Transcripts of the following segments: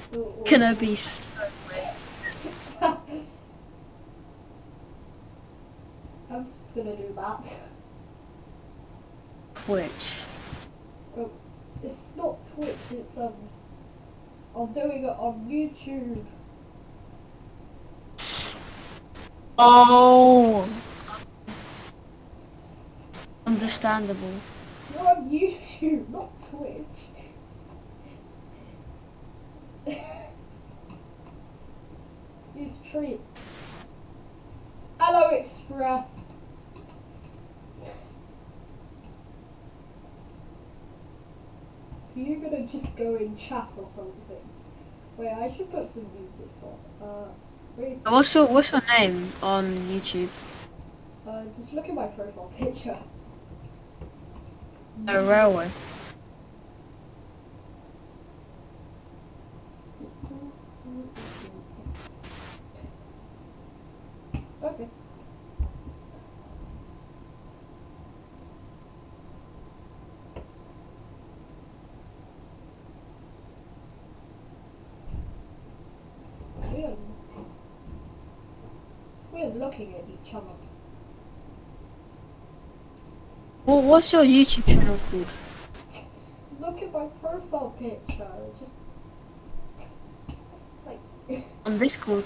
Gonna be so I'm just gonna do that. Twitch. Oh, it's not Twitch, it's I'm doing it on YouTube. Oh, understandable. You're on YouTube, not Twitch. Use trees. Hello Express. Are you gonna just go in chat or something? Wait, I should put some music on. Wait. What's your name on YouTube? Just look at my profile picture. A railway. Okay. We're looking at each other. Well, what's your YouTube channel called? Look at my profile picture. Just like On Discord.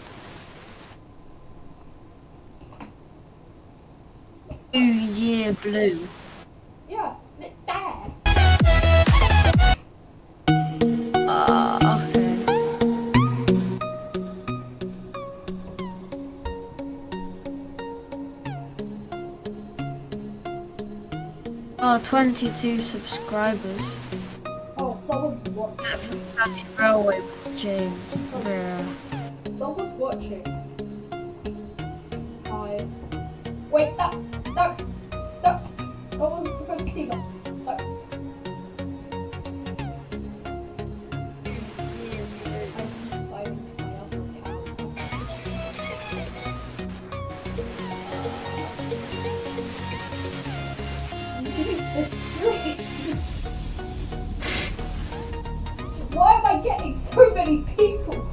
Blue. yeah, there. Okay. Oh, 22 subscribers. Oh, someone's watching. That's Railway with James. Yeah. Someone's watching. Hi. Wait, no. No one's supposed to see that. No. Why am I getting so many people?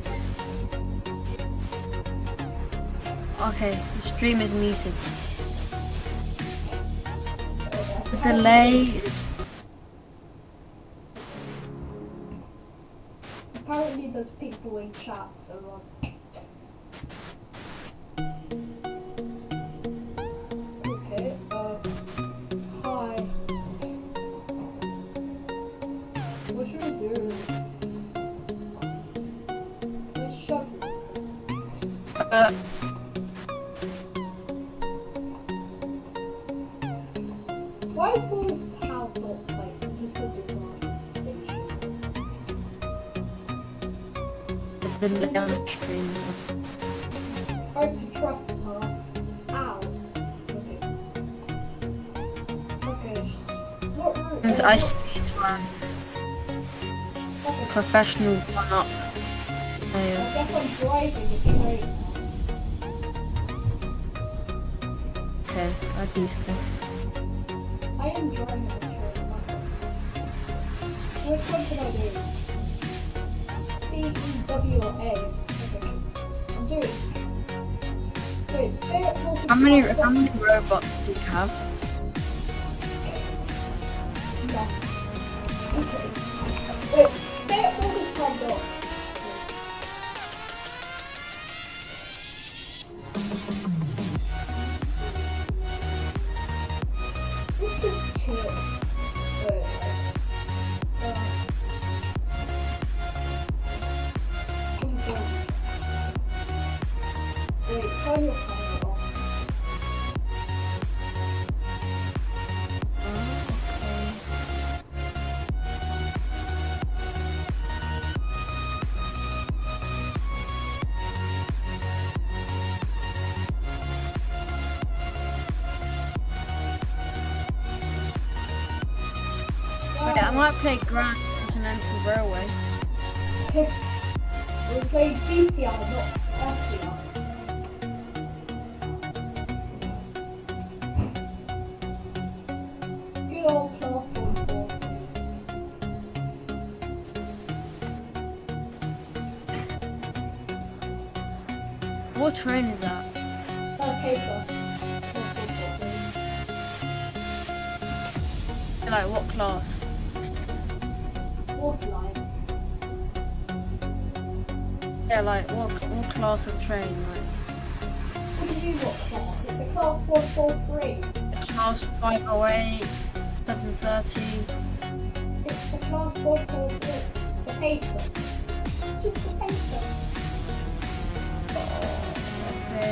Okay, the stream is muted. The delay is... Apparently there's people in chat, so okay, hi. What should we do? Let's shove Why is Boris House not like just a design station? the delay on the stream. Hard to trust us. Ow. Okay. Okay. What route? And I speedrun. Okay. Professional one up. I guess I'm driving the train. Okay, I do stuff. I am driving the train. Which one should I do? C, E, W, or A? Okay. I'm doing. Wait, stay at 40. How many robots do you have? No. Okay. Wait, stay at 45 dollars. Let's just chill. Wait. Wait, turn your camera off. Wait, I might play Grand Continental Railway. We'll play GTR, not FTR. Good old class 1 4. What train is that? Paper. Like what class? Fourth line. Yeah, like what class of train? Like What do you mean what class? It's the class 143. class 508, 730. It's the class 143. The paper. Just the paper. Okay.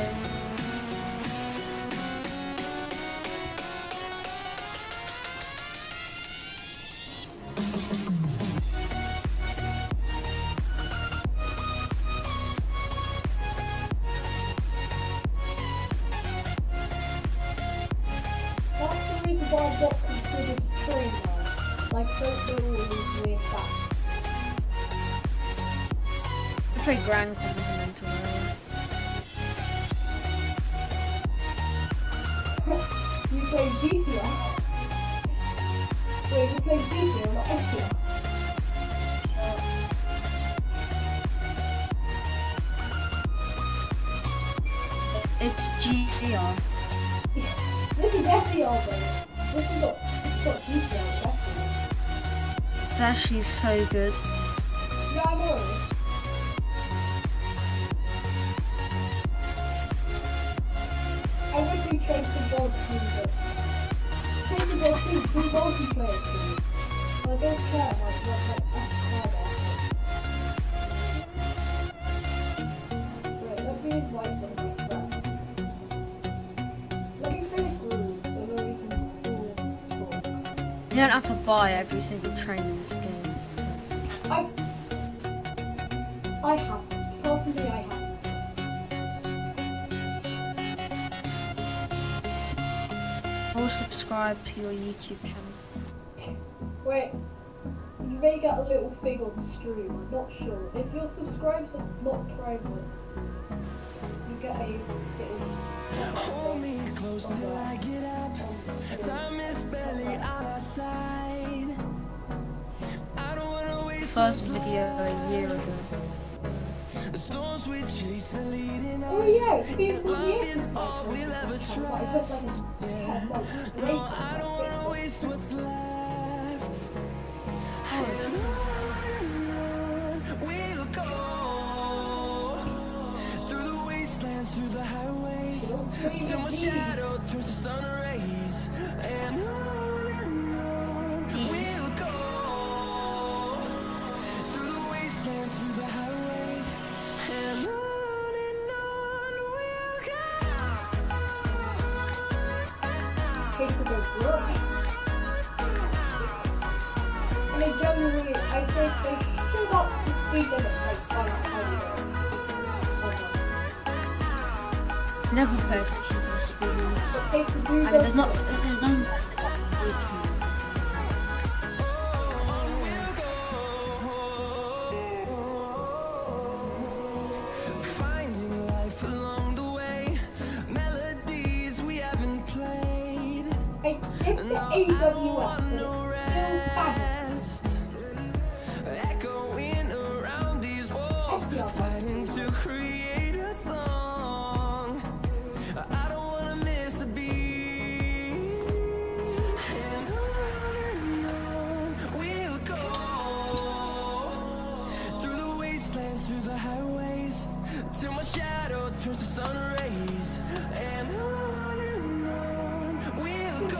That's the reason why I'm not considered a train now. Like, don't do all these weird facts. I play Grand Continental earlier. You play GCR? Wait, you play GCR, not SCR? It's GCR. This is SCR, though. This is got GCR, that's it. It's actually so good. Yeah, I know. I wish we tried to go to it. Take the ball to do multiplayer teams. I don't care like what that's hard at. Wait, let me invite them like that. Let me finish group so that we can talk. You don't have to buy every single train in this game. I have. Personally, I have. Or subscribe to your YouTube channel. Wait, you may get a little thing on stream, I'm not sure. If your subscribers are not private, you get a little... Hold me close till I get up. Time is barely on our side. I don't wanna waste First video a year ago. the storms we chase are leading us. Oh yeah, it's been 1 Love year is since all we'll ever trust. No, I don't wanna waste what's left. And on we'll go through the wastelands, through the highways, till my shadow turns to sun rays. And on we'll go through the wastelands, through the highways, and on we'll go. capable work. And they generally, I think they should up the speed limit like by a highway. Never pay attention to the speed limits. It takes a I mean, there's not. There's only. Finding life along the way, melodies we haven't played. It's the AWS, but it's still fast. Echoing around these walls, fighting to create a song. I don't wanna miss a beat. And on we'll go through the wastelands, through the highways, till my shadow turns to sun rays. And on we'll go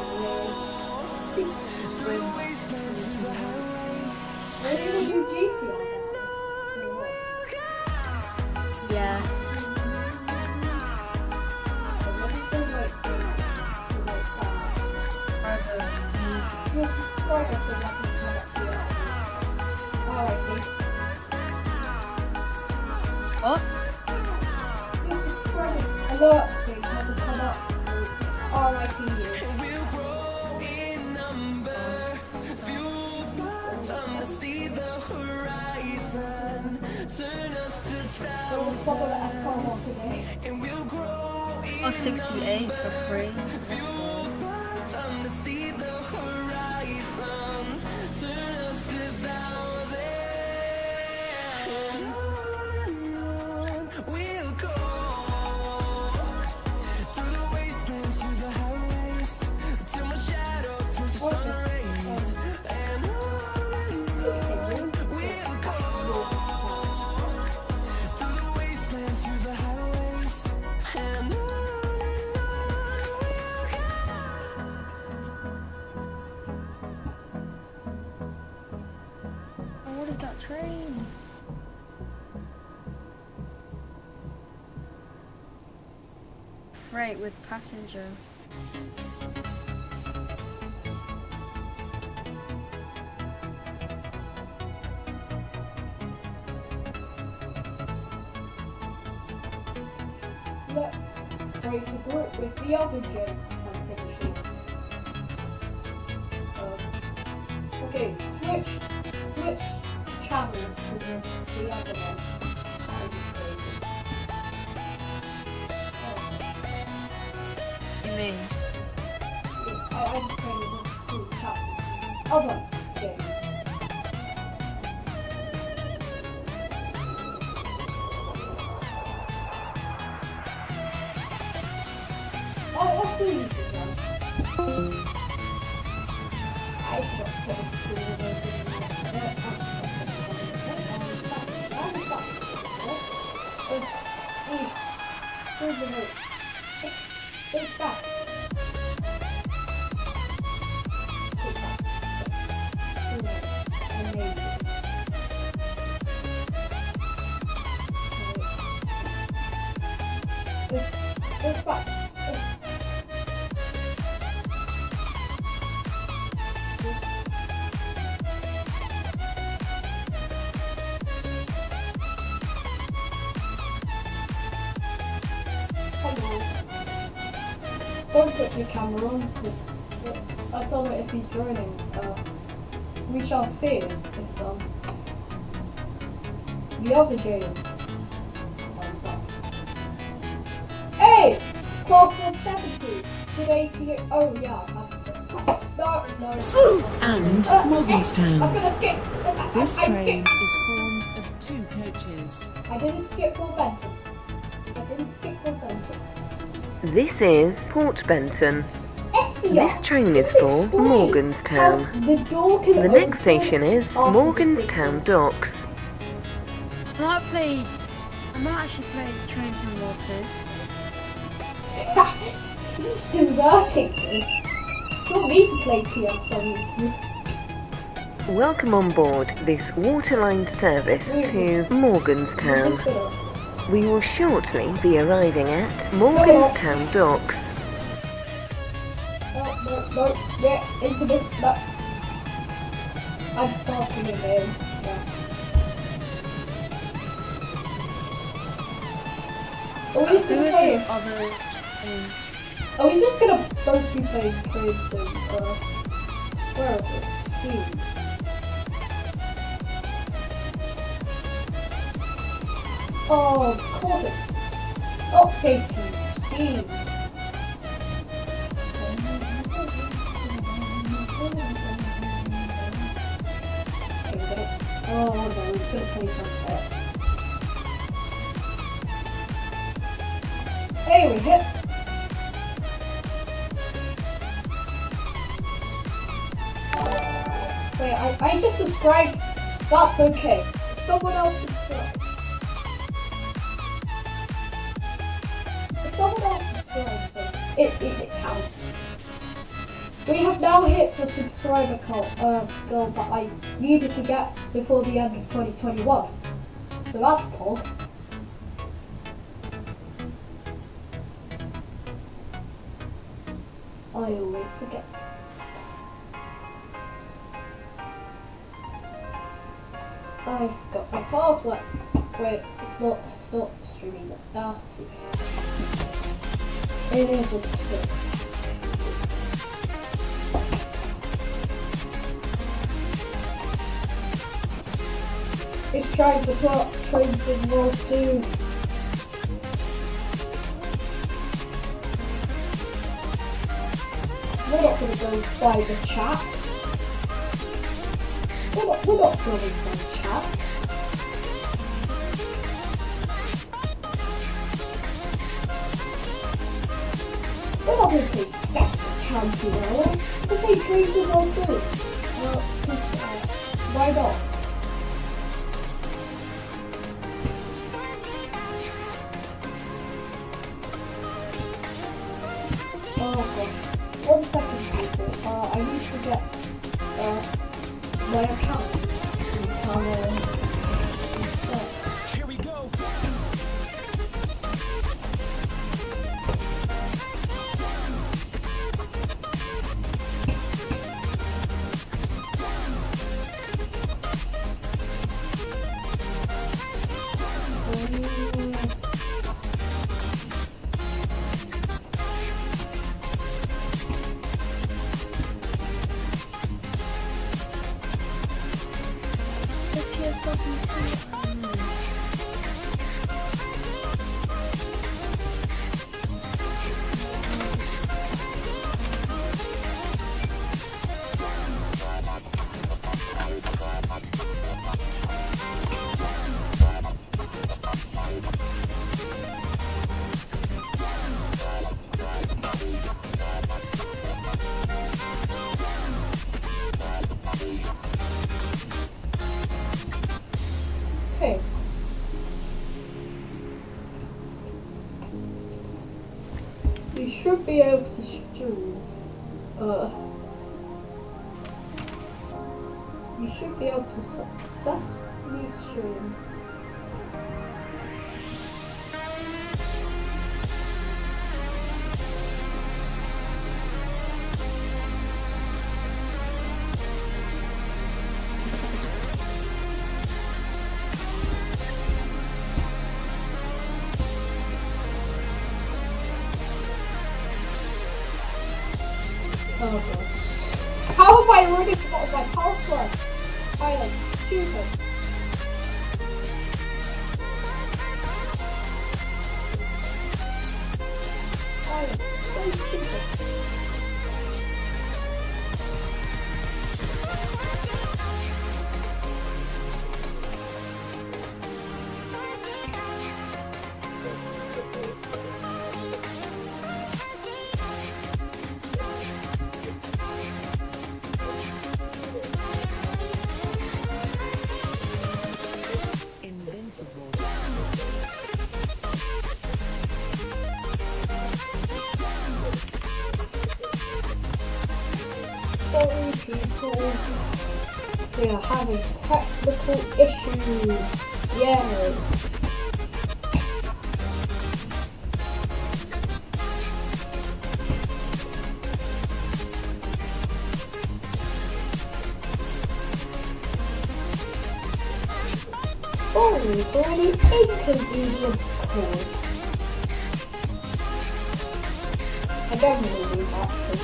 through the wastelands, through the highways. Where do you do GCR? Yeah. What? Alert thing hasn't come up. RIP you. We'll grow in number, fueled by them to see the horizon, turn us to So we'll follow that thousands, come up today. and we'll grow in Oh, 68 for free. That's good. fueled by them to see the horizon, turn us to thousands, and on we'll go. what is that train? Freight with passenger. Let's break the group with the other James, I'm pretty sure. Okay, switch channels to the other one. You mean? I'm training two channels. Other James. What's the reason then? I just put a screw It's back. It's back. Don't put the camera on because I don't know if he's joining. We shall see if the other Jaden comes up. Hey! Class 170 to 88. Oh yeah. No. And Morganstown. I'm gonna skip. This train is formed of 2 coaches. I didn't skip for Benton. This is Port Benton. Essia. This train is for Morganstown. The next station is Morganstown Docks. I might actually play Train Sim War 2. He's converting me. You want me to play TSW? Welcome on board this waterline service to Morganstown. We will shortly be arriving at Morganstown Docks. No, yeah, into this, no. I'm starting it in. Yeah. Are we just gonna play it? Are we just gonna both be playing Train Sim? Where is it? Steam. Oh, of course it's updating Steam. Oh no, we're gonna play something. Hey, we hit. Wait, I just subscribed. That's okay. Someone else subscribed. Someone else subscribed, so it counts. We have now hit the subscriber goal that I needed to get before the end of 2021. So that's pog. I always forget. I've got my password. Wait, it's not streaming it. It is a script. It's trying to put Train Sim War 2. We're not going to go by the chat. We're not going by the chat. We're not going to say that's the county now. We'll say Train Sim War 2. Why not? Oh god. 1 second people. I need to get my account. Here we go. Okay. You should be able to stream. You should be able to successfully stream. Oh god. How have I already forgotten my password? I am stupid. I am so stupid. Invincible. Sorry people, we are having technical issues. Yay. Sorry for any inconvenience caused. I don't really need that.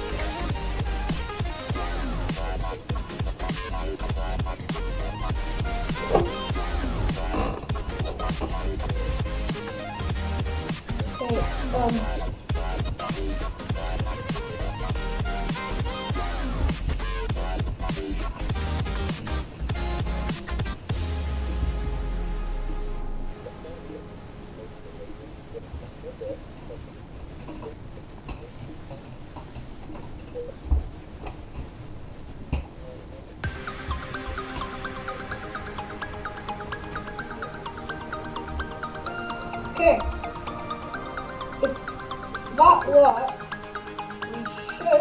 Okay, if that works, we should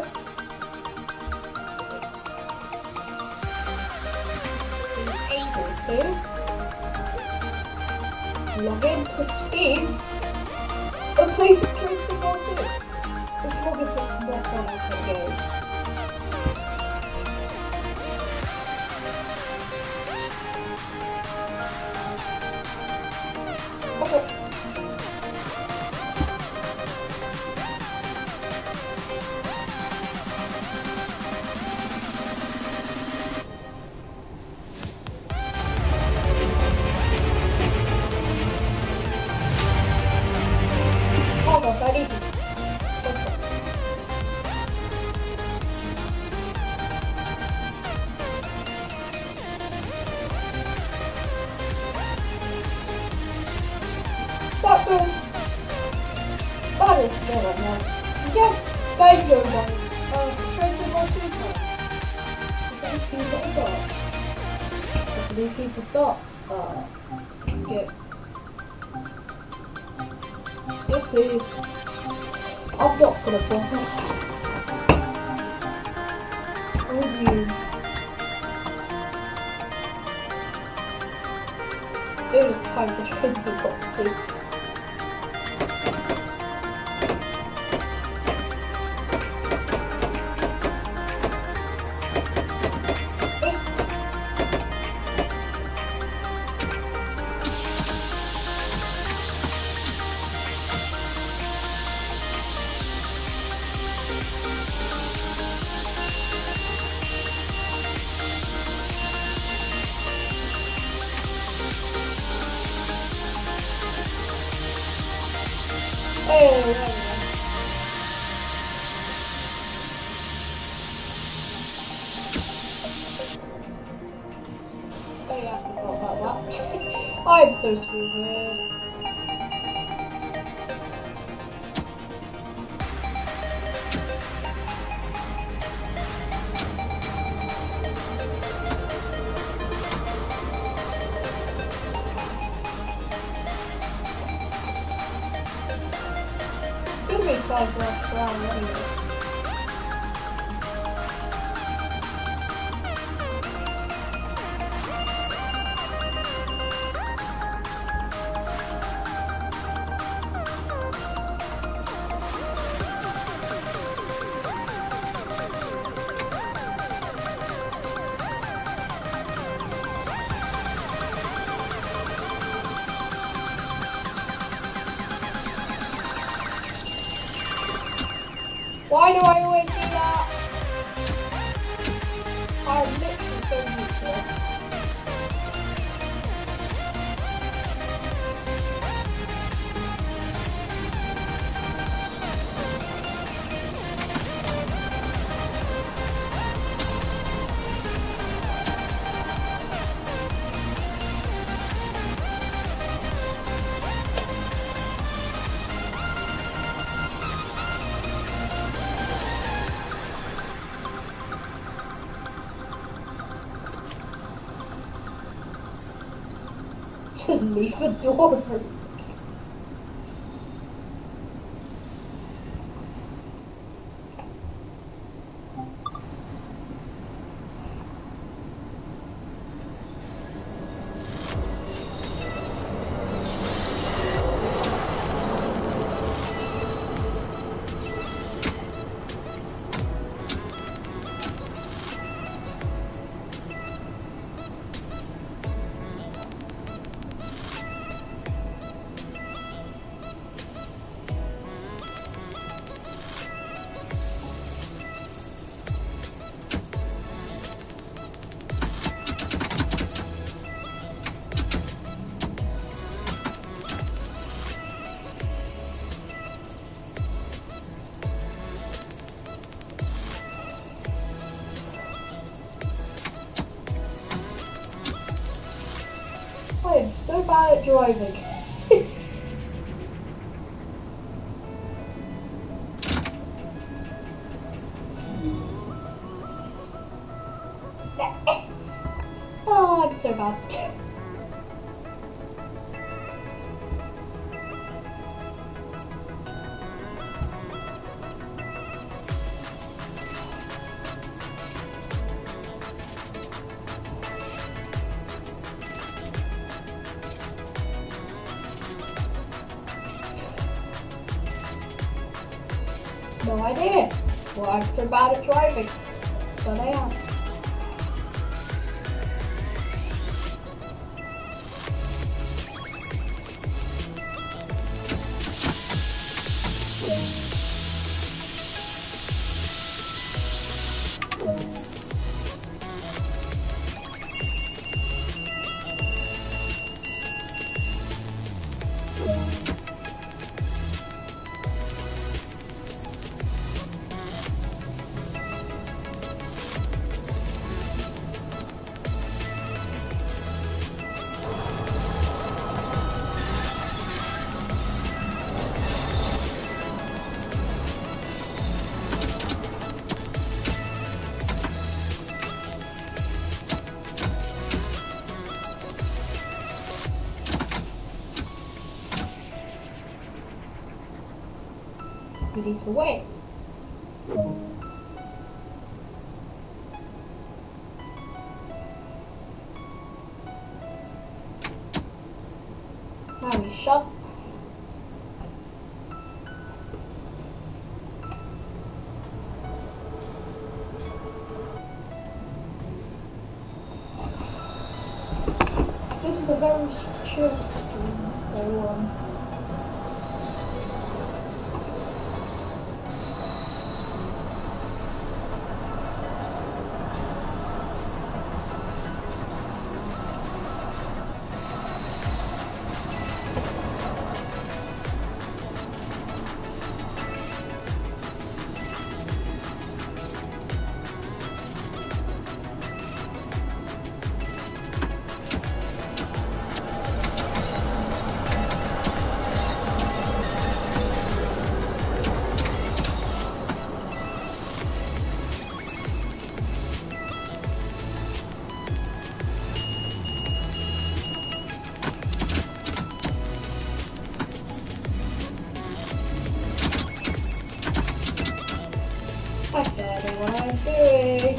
be able to log into Steam and play some Trace of All Two. As long as it's not on the game. Okay. Almost, I need to. That is good enough. Yes, thank you, everybody. Trace of All Two. These people stop. Get. Yes, please. I'm not gonna bump it. Oh, you. it was time for Chainsaw Cop 2. Oh yeah, I forgot about that. I'm so stupid. Give me 5 last round anyway. Why do I always do that? I'm literally so useless. Leave the door open. I am so bad at driving. Oh, I'm so bad. No idea. Well, I'm so bad at driving. But I am. You need to wait. Harry, shut. This is a very chill stream, so I don't know what I'm doing.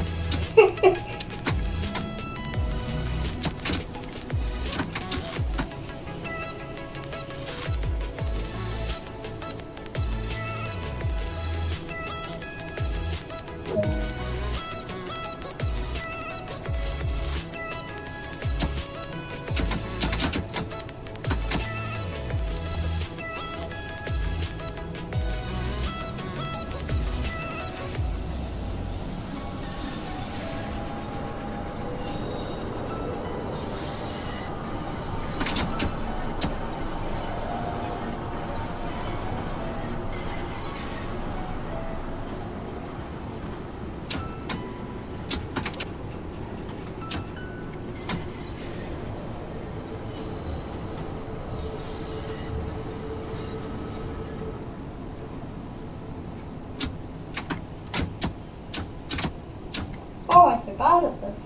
Oh, I'm so bad at this.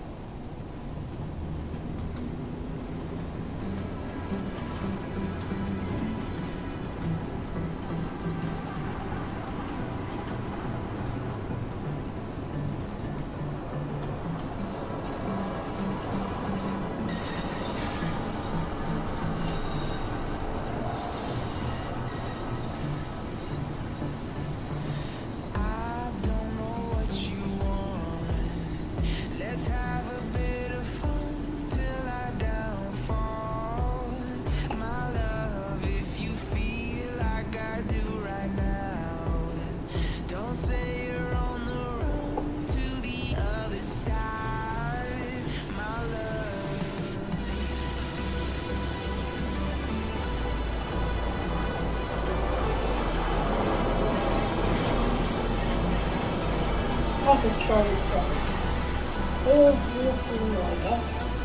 I don't know what you want. Let's have a bit of fun till I downfall. My love, if you feel like I do right now, don't say you're on the road to the other side. My love. I can try this. Oh, like that.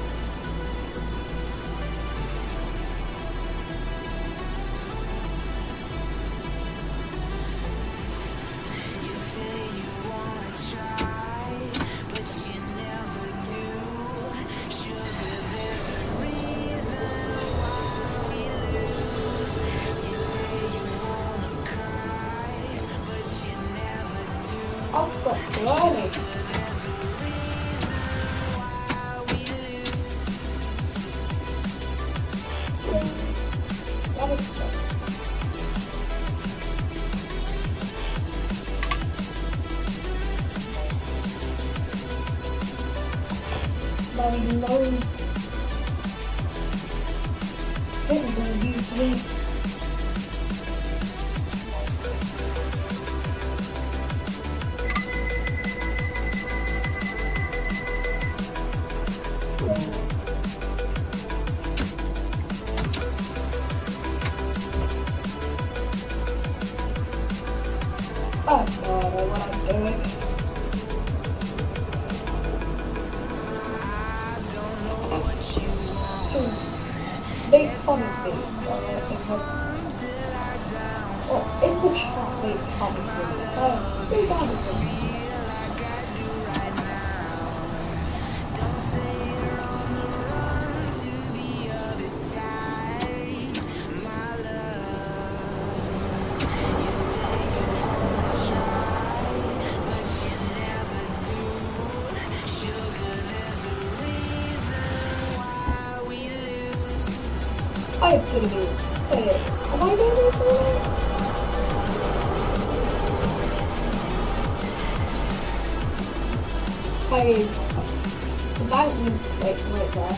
You say you wanna try, but you never do. Sugar, there's a reason why we lose. You say you wanna cry, but you never do. I've got blimey. There's a reason why we lose. That was good. Very low. This is a huge lead. I don't know what I'm doing. I don't know what you want. Make fun of me. Till I down. Oh, in the chat, make fun of me. Be bad at them. Feel like I do right now. Don't say you're on the run to the other side, my love. You say you wanna try, but you never do. Sugar, there's a reason why we lose. I'm gonna do it. Wait, am I gonna do it? Hey, the mountain's like right there.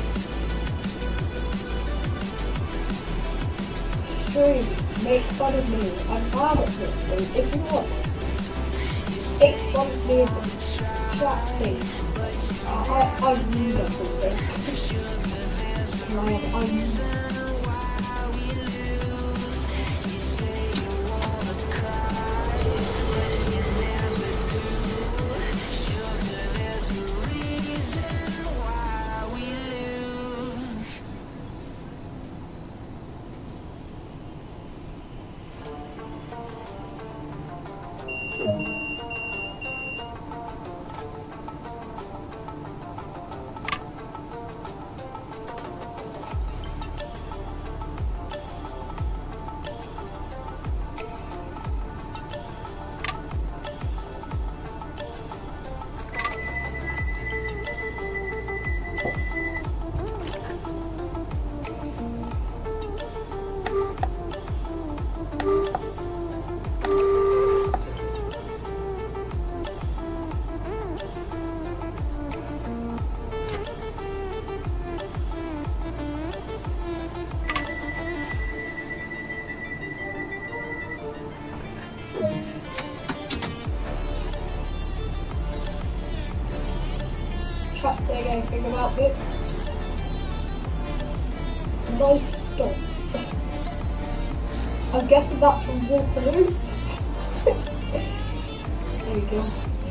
Sure, make fun of me. I'm mad at this thing. If you want, make fun of me in the chat thing. I need something. Chat saying anything about it. Nice stuff. I'm guessing that's from Waterloo. There we go.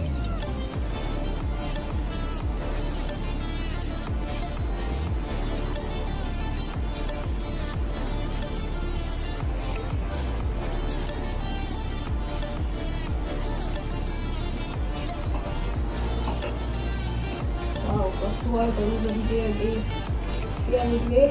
That's why there was a D&D. D&D.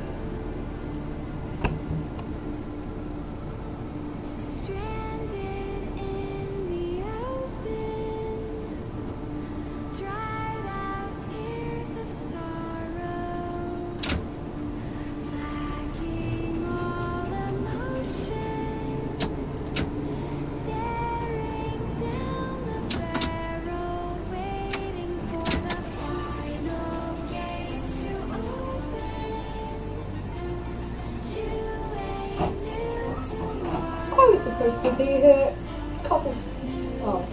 Supposed to be here a couple. Oh.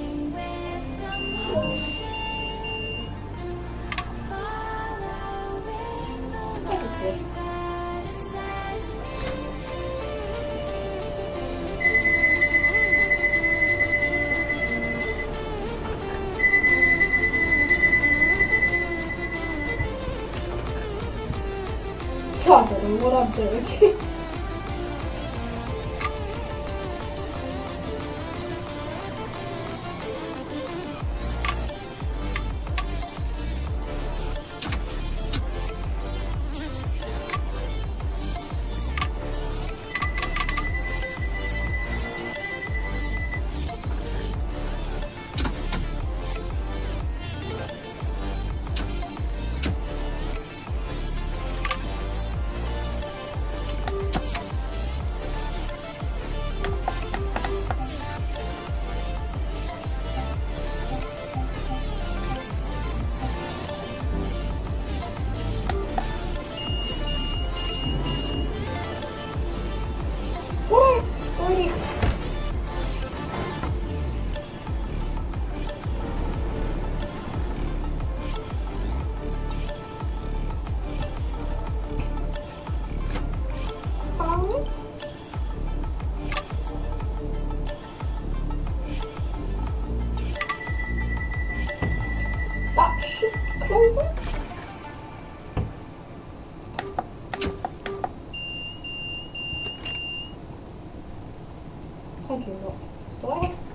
I don't know what I'm doing. That should close it. Thank you, Rob. Do I have?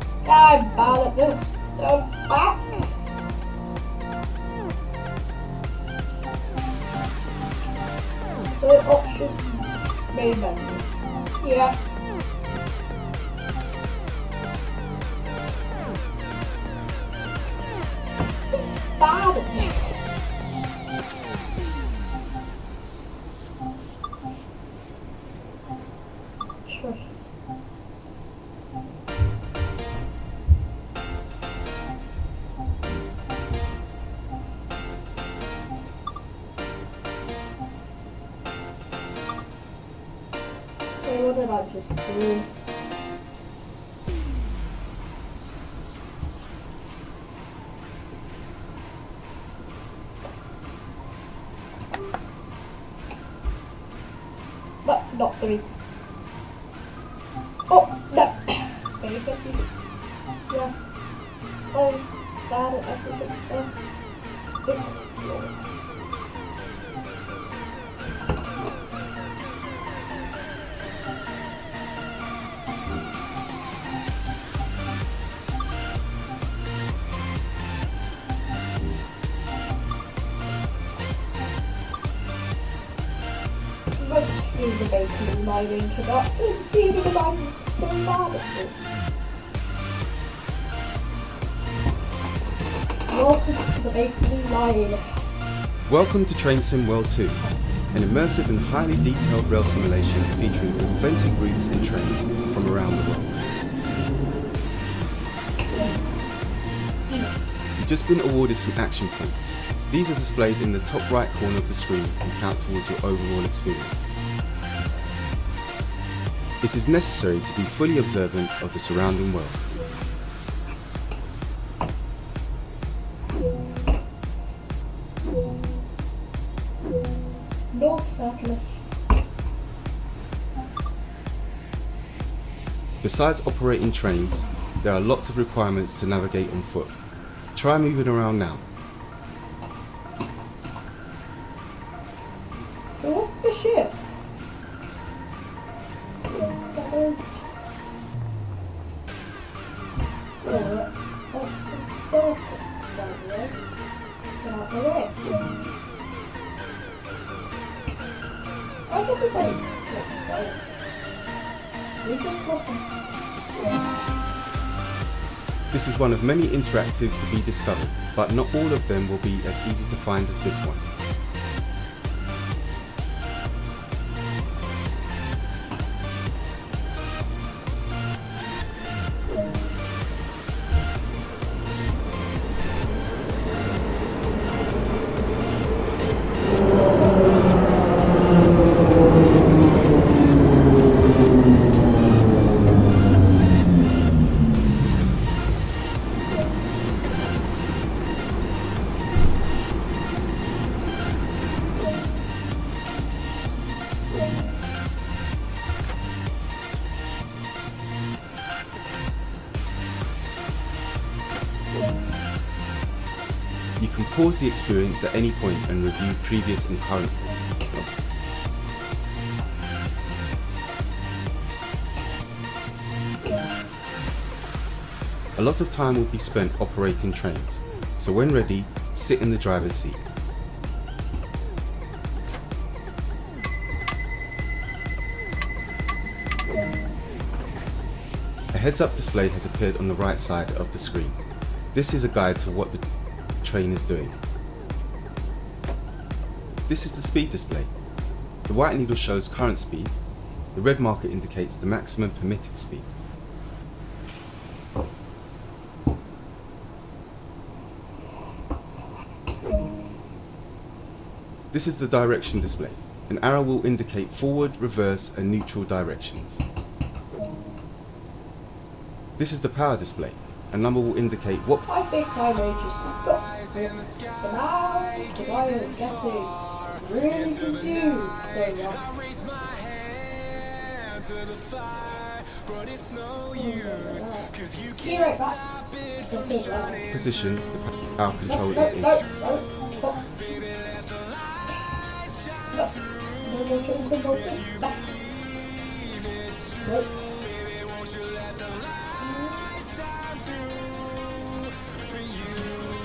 I'm bad at this. I'm back. So options, main menu. Yes. Bad at this. Sure. Okay, what did I just do? No, not 3. Oh, no. Very good. Yes. I'm bad at everything. Explore. Let's do the bakery line introduction. Feeding line so bad at this. Welcome to the bakery line. Welcome to Train Sim World 2, an immersive and highly detailed rail simulation featuring authentic routes and trains from around the world. You've just been awarded some action points. These are displayed in the top right corner of the screen and count towards your overall experience. It is necessary to be fully observant of the surrounding world. North Circular. Besides operating trains, there are lots of requirements to navigate on foot. Try moving around now. So what's the ship? This is one of many interactives to be discovered, but not all of them will be as easy to find as this one. You can pause the experience at any point and review previous and current. A lot of time will be spent operating trains, so when ready, sit in the driver's seat. A heads-up display has appeared on the right side of the screen. This is a guide to what the train is doing. This is the speed display. The white needle shows current speed. The red marker indicates the maximum permitted speed. This is the direction display. An arrow will indicate forward, reverse and neutral directions. This is the power display. A number will indicate what I think my rage is got for now, because I am getting really confused. There we go. Be right back. position the power control is in. No,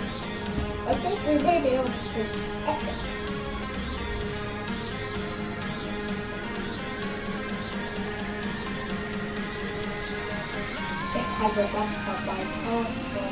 I think we may be able to have a laptop by phone.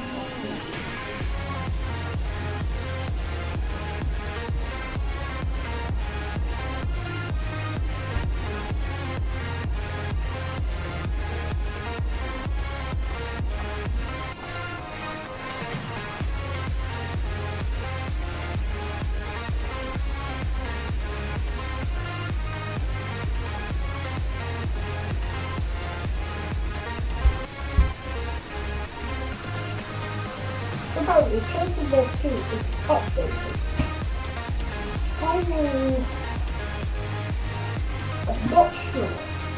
Apparently, Tracing Ball 2 is updated. I'm not sure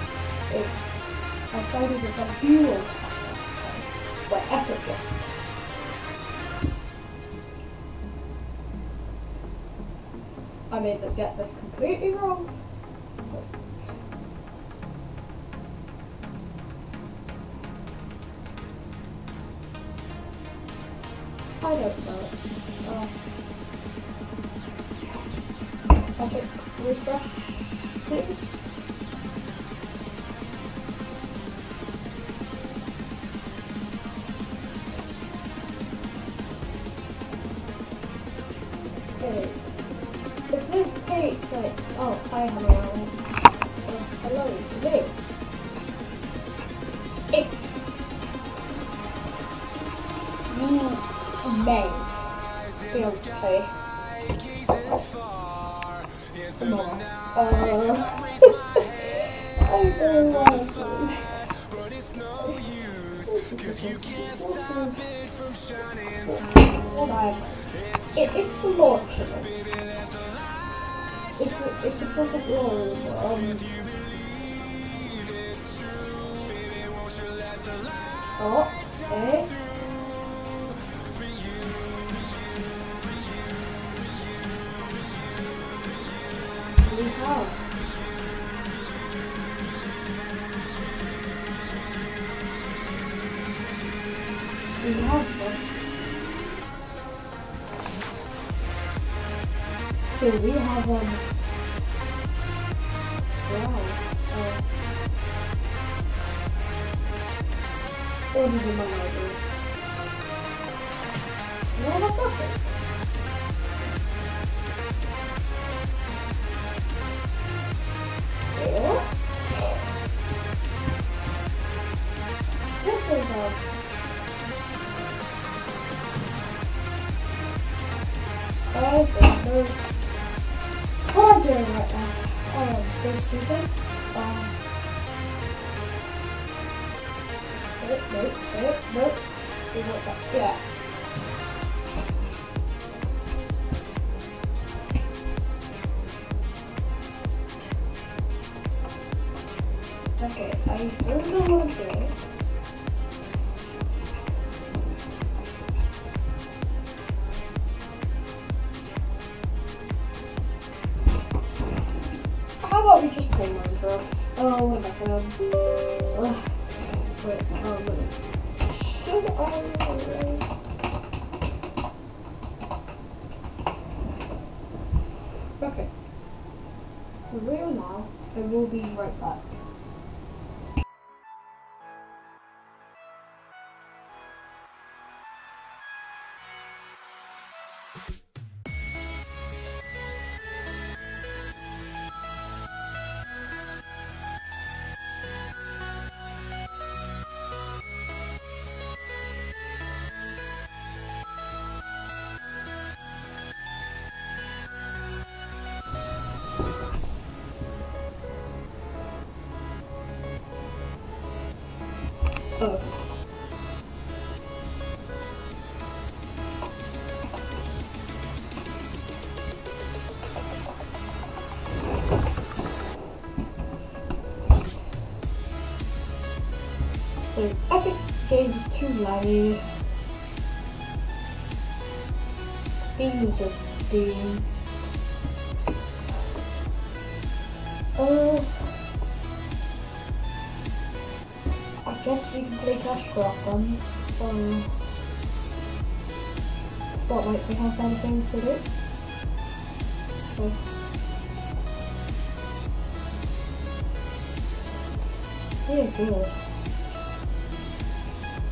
if I decided it's a dual where effortless. I may get this completely wrong. I don't know. I think refresh things. Okay. If this takes like, oh, I have around. Hello, today. May feel to play tomorrow. I don't want to. But it's no use, cause you can't stop it from shining through. It's the launch. It's a perfect launch. Oh, okay. We have one. So we have wow. What is in my library? No, that's nothing. This is what I'm doing right now. This stupid. Nope. Yeah. Okay, I don't know what I'm doing. How about we just play Minecraft? Oh, what am I friends? Wait, should I? Okay. For real now, I will be right back. Oh. So, Epic Games is too laggy. Steam is just Steam. I guess you can play Cashcraft then. Spotlight, we have some things to do. So. Yeah, good.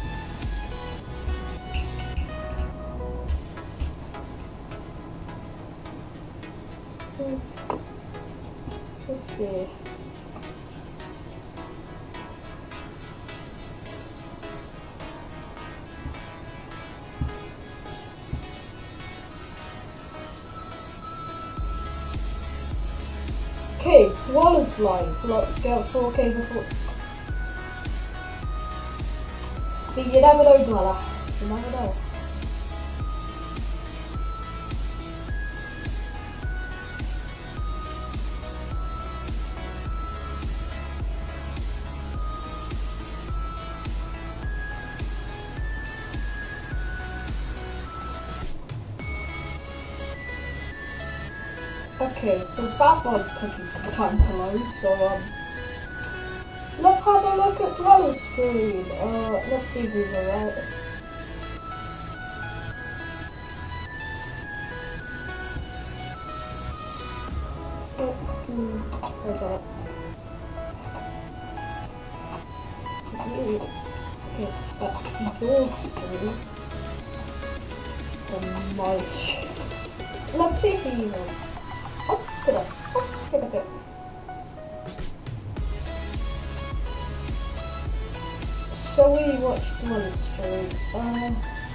Let's see. Okay, Wallet's line. Let's get 4K before. See, you never know, Dweller. You never know. Okay, so that one's taking some time to load, so let's have a look at Dweller's screen. Let's see if he's alright. Where's that? Okay, that's your screen. Let's see if he knows. Okay. So we watched one stream.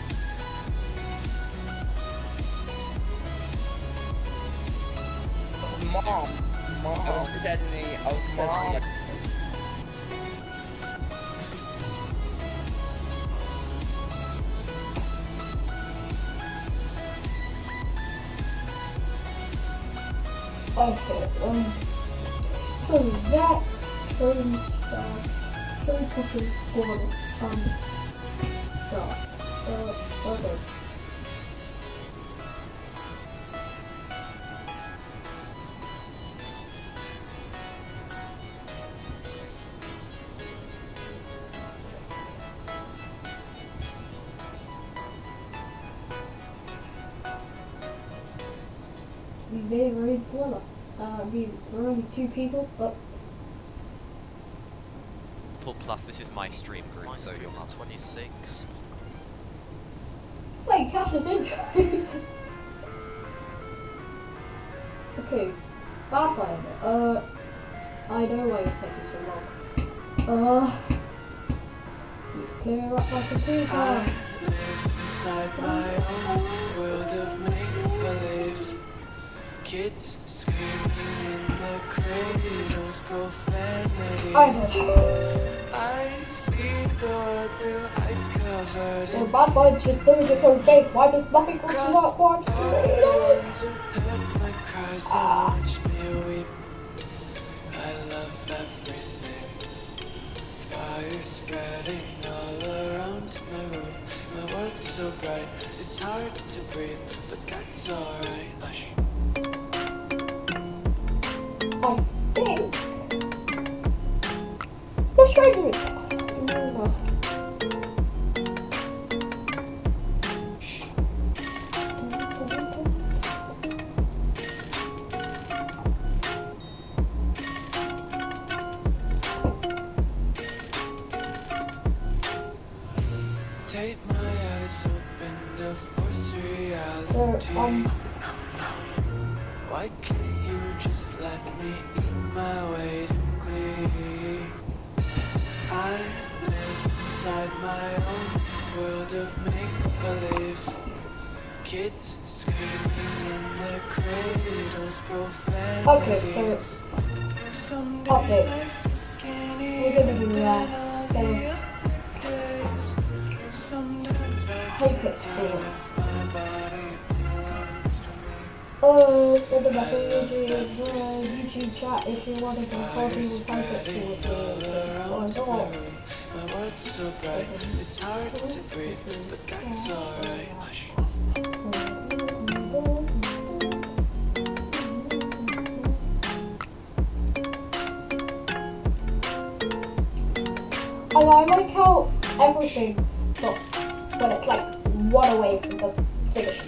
Mom. I was suddenly. Okay, so that turns very quickly for okay. Very clever. We're only 2 people, but Pull plus, this is my stream group, so you'll have 26. wait, Cash is intros. Okay, Badline. I know why it's taking so long. Need to clear up my computer. I live inside my own world of make-believe. Kids screaming in the cradles, profanity. I see the world through ice covered So Bad Boy's just doing its own thing. Why does nothing come to that one? my cries and watch me weep. I love everything. Fire spreading all around my room. My world's so bright, it's hard to breathe, but that's alright. Hush. I think let's try to do it. Take my eyes open to force reality. Why can't you just let me eat my weight in glee? I live inside my own world of make-believe. Kids screaming in their cradles, profanities. Some days I feel skinny, We're gonna do then that. all the other days. Sometimes I can't tell if my body belongs to me. So the message is YouTube chat if you want to copy with contact or not. My world's so bright, it's hard to breathe, but that's alright. Hush. And I like how everything stops when it's like one away from the finish.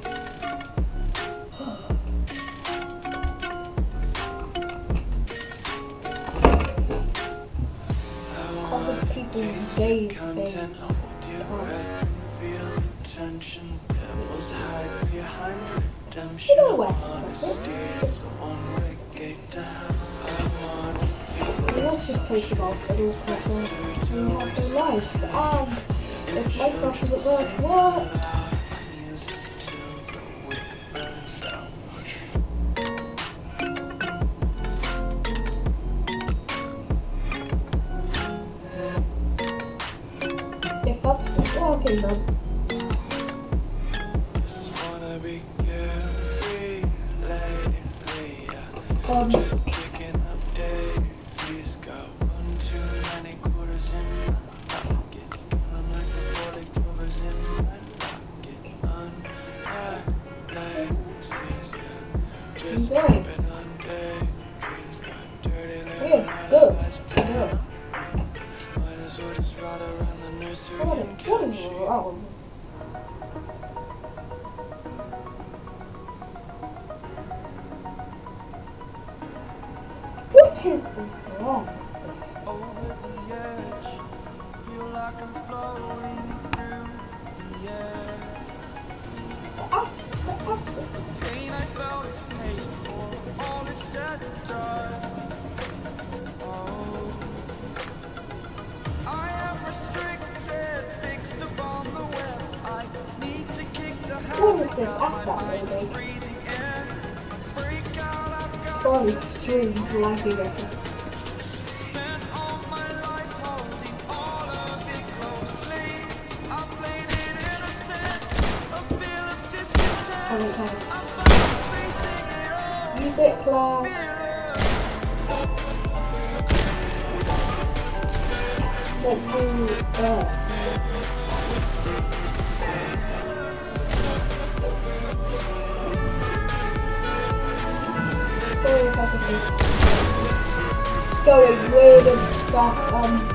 Other people's days Content, hold your breath and feel the tension. Devils hide behind redemption. You know where? Honesty is take them off and all kinds of to have their lives. And if Minecraft doesn't work, what? If that's working then. Picking up daisies, got 1 too many quarters in my pockets. Counting like the 40 clovers in my pocket. Untied laces, yeah. Just tripping on day. Dreams got dirty, letting my eyes play. Might as well just ride around the nursery and count sheep. What is wrong with this? Over the edge, feel like I'm floating through the air. The pain I felt is paid for, all is said and done. Oh, I am restricted, fixed upon the web. I need to kick the habit out, my mind is breathing in. Break out, I've got Oh, it's strange, laggy record. Music class. Let's do sorry if I can be going weird and stuff.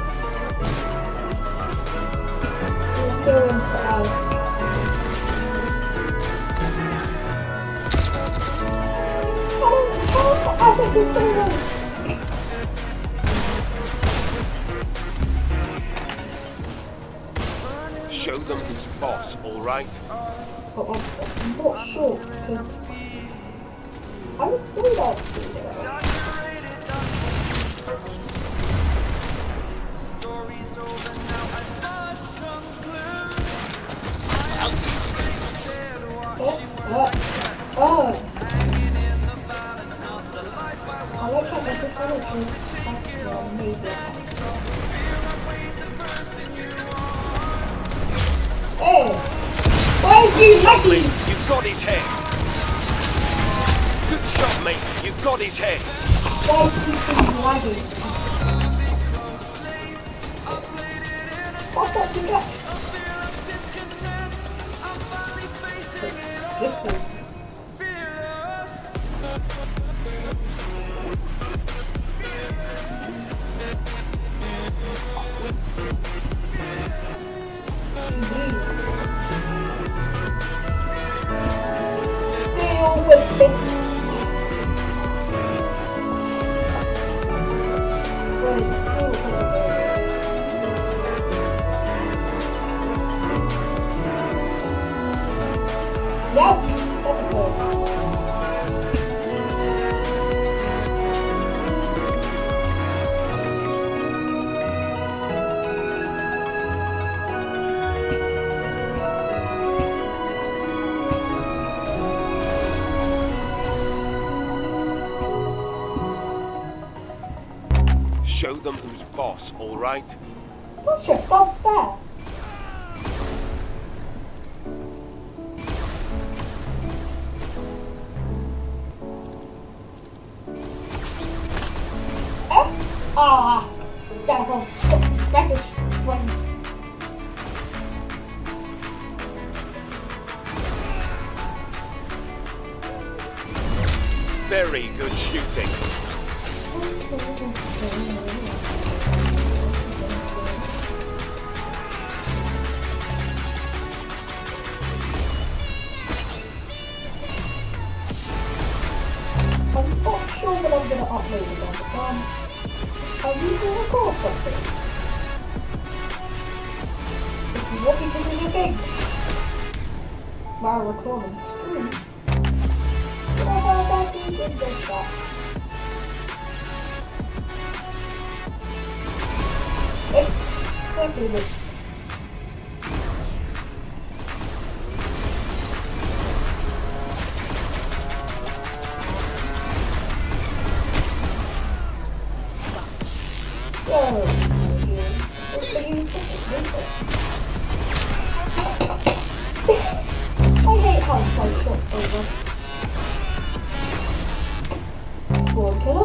Let's go into Alice. I think it's so Show them who's boss, all right? I'm not sure, because I don't know that to do that. Oh! I like how this is amazing. Hey! Why is he lucky? You've got his head. Good shot, mate. You've got his head. Why is he so lagging? What's that you get? Deal with it. Yes, that's good. Show them who's boss, all right? That's just not fair. That is funny. Very good shooting. I'm not sure that I'm going to upload it, but are you going to record something? If you want me to do a thing, while recording the stream, how about you did that? That's it. I hate how close shots over. Spawn killer.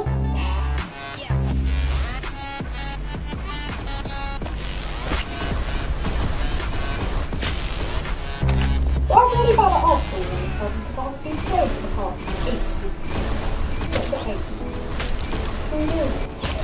I'm really bad at Arsenal because I've been playing for the past 8 weeks. Not the 8 weeks. 3 years.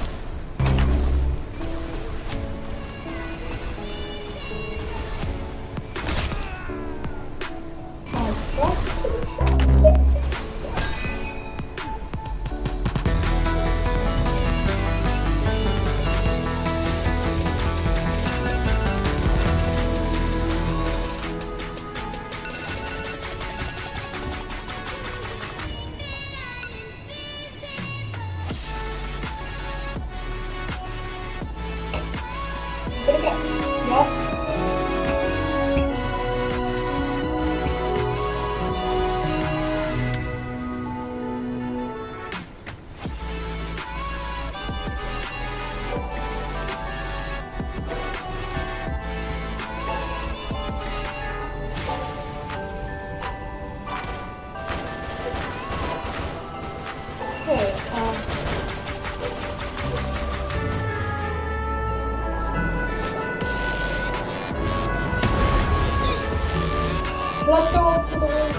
Let's go up to the room.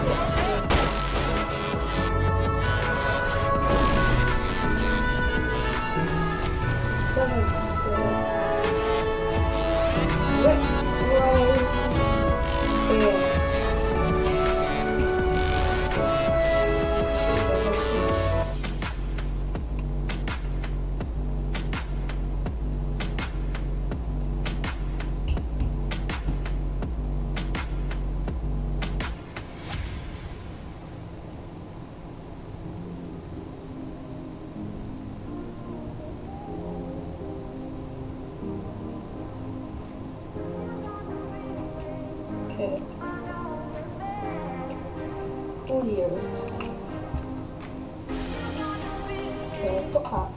Okay. 4 years. Okay, let's look up.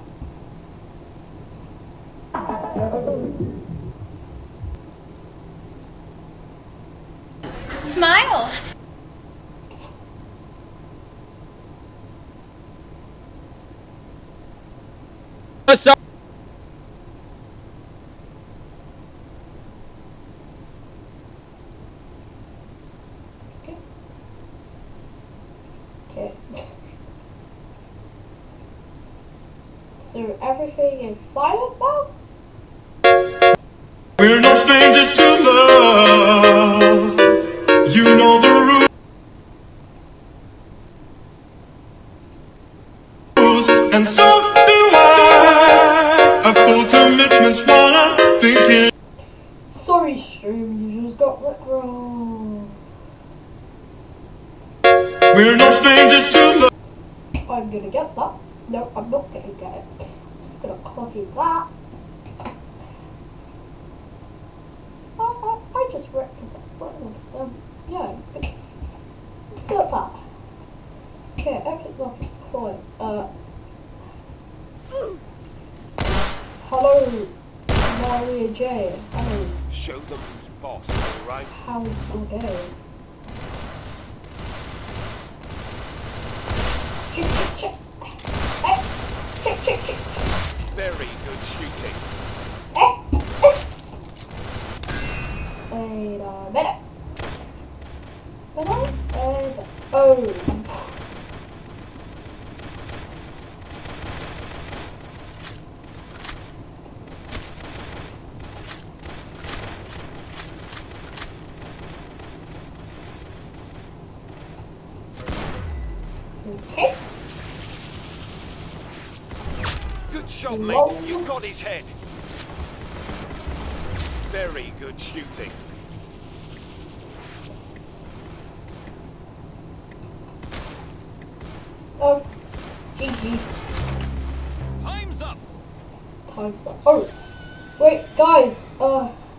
Smile! What's up? Okay. So everything is silent now? We're no strangers to love. You know the rules, and so do I. A full commitment's what I'm thinking. Sorry, stream, you just got rickrolled. We're no strangers to love. I'm gonna get that. No, I'm not gonna get it. I'm just gonna copy that. I just wrecked that. Yeah. Look at that. Okay, exit off client. Hello, Maria J. Hello. Show them who's boss, alright? How's your day? Check. Check. Very good shooting. Wait a minute. Oh. Okay. Good shot, mate. You got his head. Very good shooting. Oh, GG. Time's up. Time's up. Oh, wait, guys.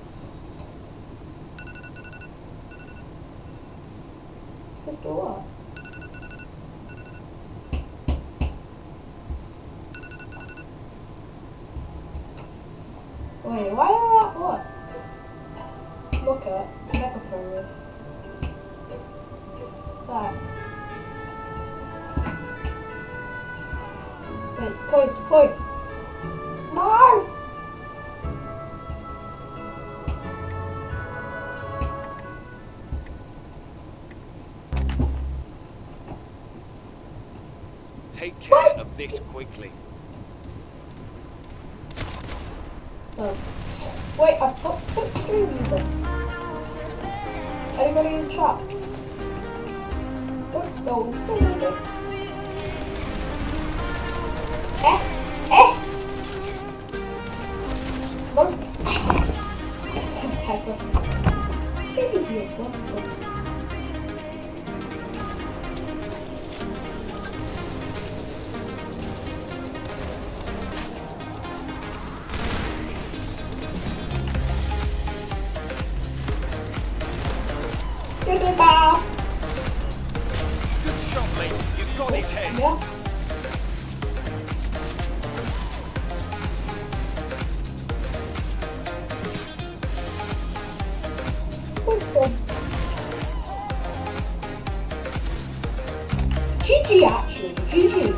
Wait, why are that what? Look at megaphone. That. Wait, point. No! Take care of this quickly. No. Wait, I've put stream music. Anybody in chat? What? No, still music. No. It's a pepper. Maybe he is wonderful. Good shot, mate. You've got his head. Yeah. GG actually, GG.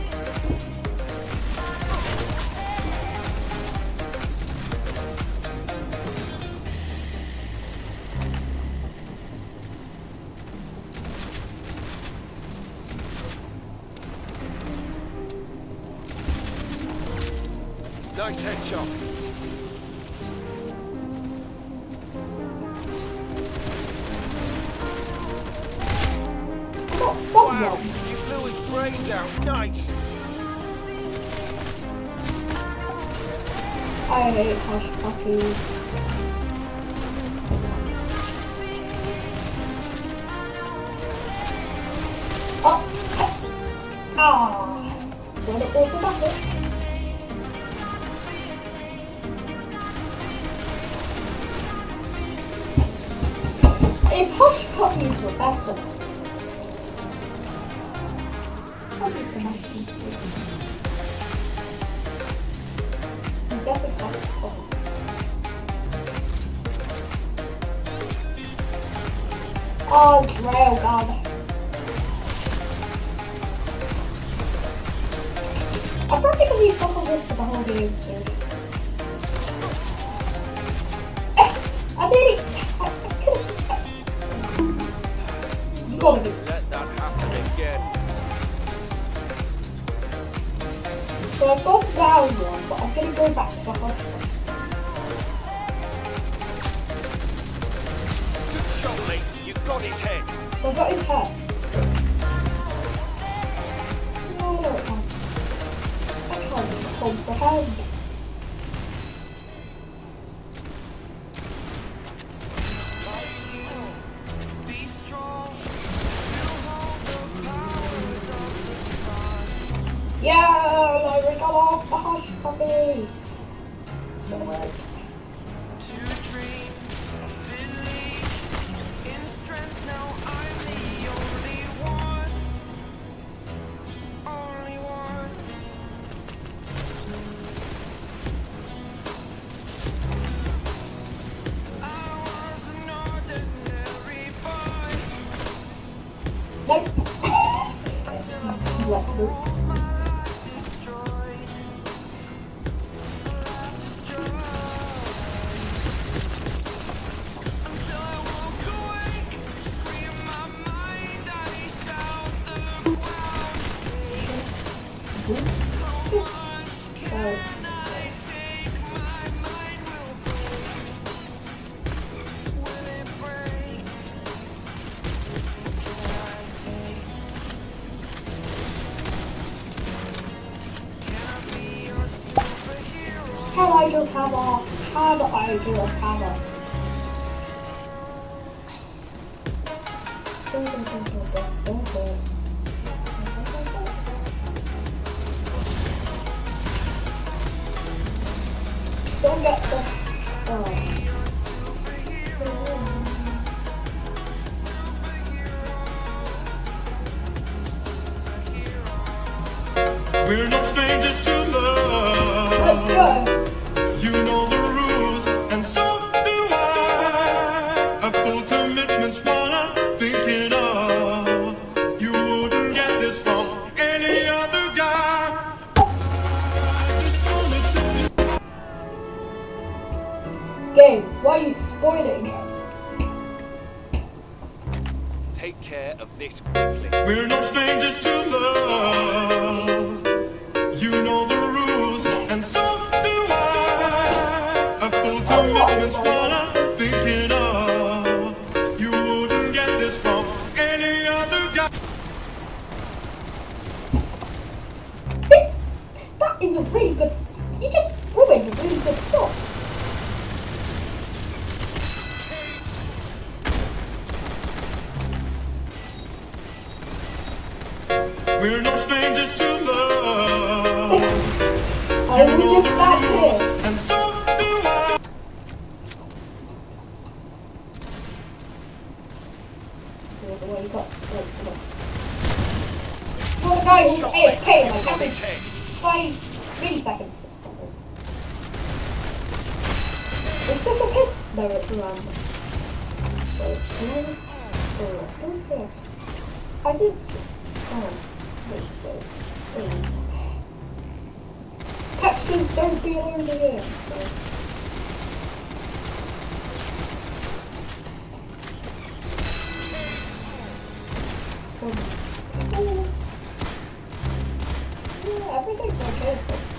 Nice headshot. Wow, you blew his brains out. Nice. I hate hush puppies. Oh! Ah! Got it automatic. If hush puppies were better. Puppies are nice and sweet. I'm definitely hush puppies. Oh, railgun. I'm probably gonna use some of this for the whole game soon. I did it! You gotta be. Let that happen again. So I've gone down one, but I'm gonna go back to the hospital. Good shot, mate. You've got his head. So I've got his head. No, I can't comprehend. Yeah, I got off the hush puppy. Nope. Let's go. Can I just have a camera? Don't get the We're no strangers to love. let's go. You know the Why are you spoiling? Take care of this quickly. We're no strangers to love. You know the rules, and so do I. A full commitment's what I'm thinking of. You wouldn't get this from any other guy. That is a really good. You just ruined a really good shot. We're no strangers to love. I You know was the just back rules, here. and so do I. There's the way you got. Well, the guy who's AFK like every 5 milliseconds. Is this a piss? No, it's around. Wait, don't say it. I did. Oh, wait. Textures don't be alone here. Yeah, everything's okay.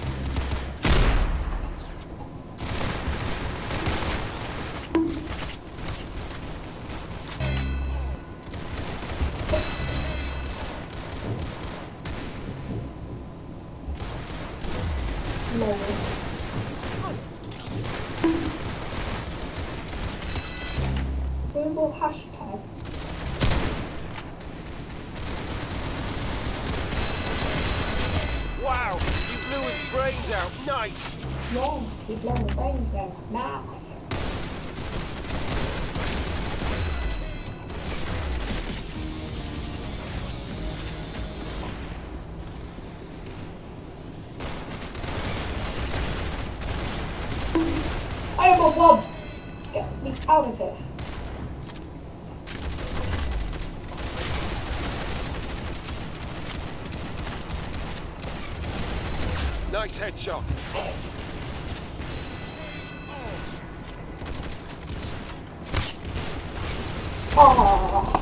No. Google hashtag. Wow, you blew his brains out. Nice. Yeah, he blew the brains out. Nice. I am a wob. Get me out of here. Nice headshot. Oh.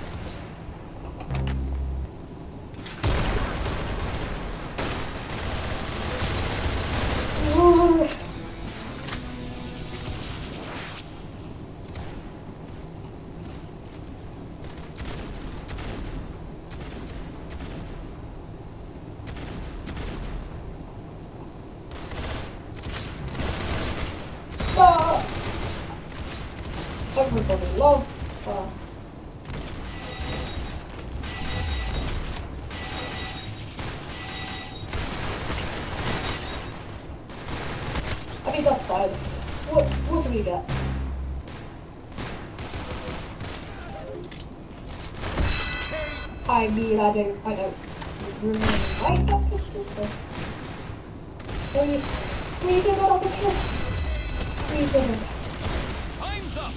Everybody loves I mean, that's fine. What do we get? I mean, I don't really like that pistol, so. Please don't go off the cliff. Please don't. Time's up.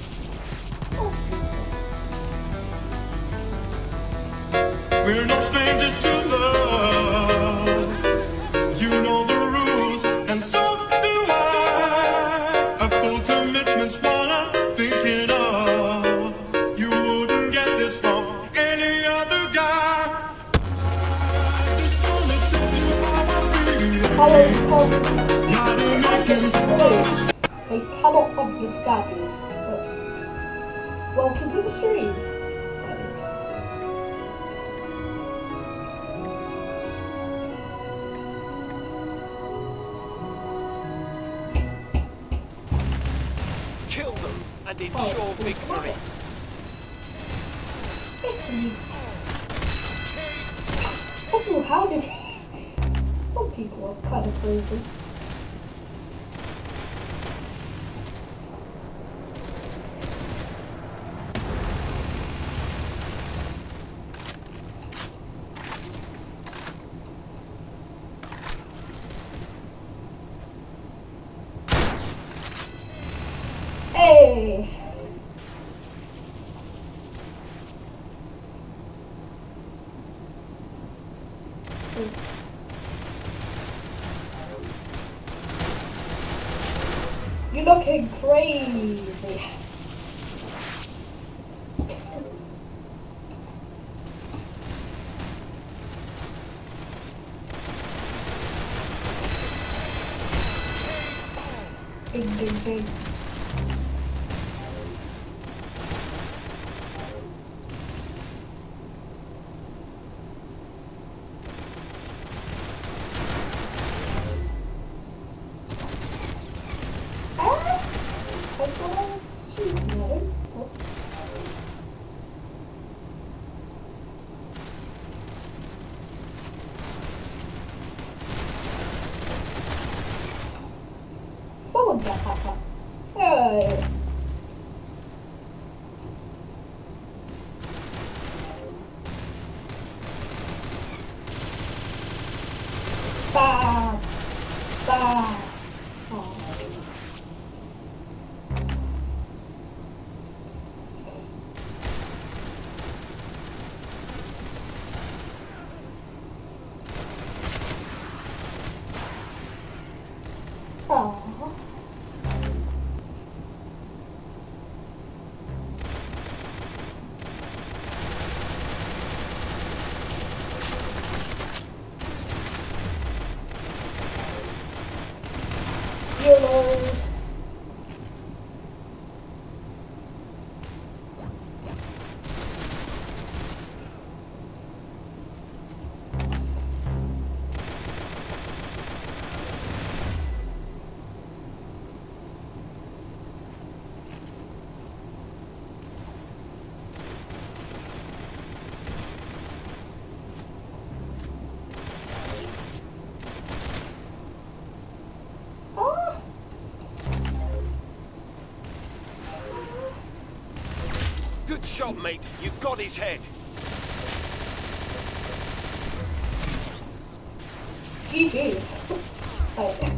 We're no strangers to love. You know the rules, and so do I. A full commitment's what I'm thinking of. You wouldn't get this from any other guy. I just wanna tell you how I feel. Gotta make you understand. They cannot understand you. Welcome to the stream. Kill them and ensure victory. First of all, how did some people are kind of crazy. Hey! You're looking crazy. Ding, ding, ding. Someone got Papa. Hey. Bah. Bah. Oh. Oh. YOLO. Good shot, mate. You got his head. GG. Oh.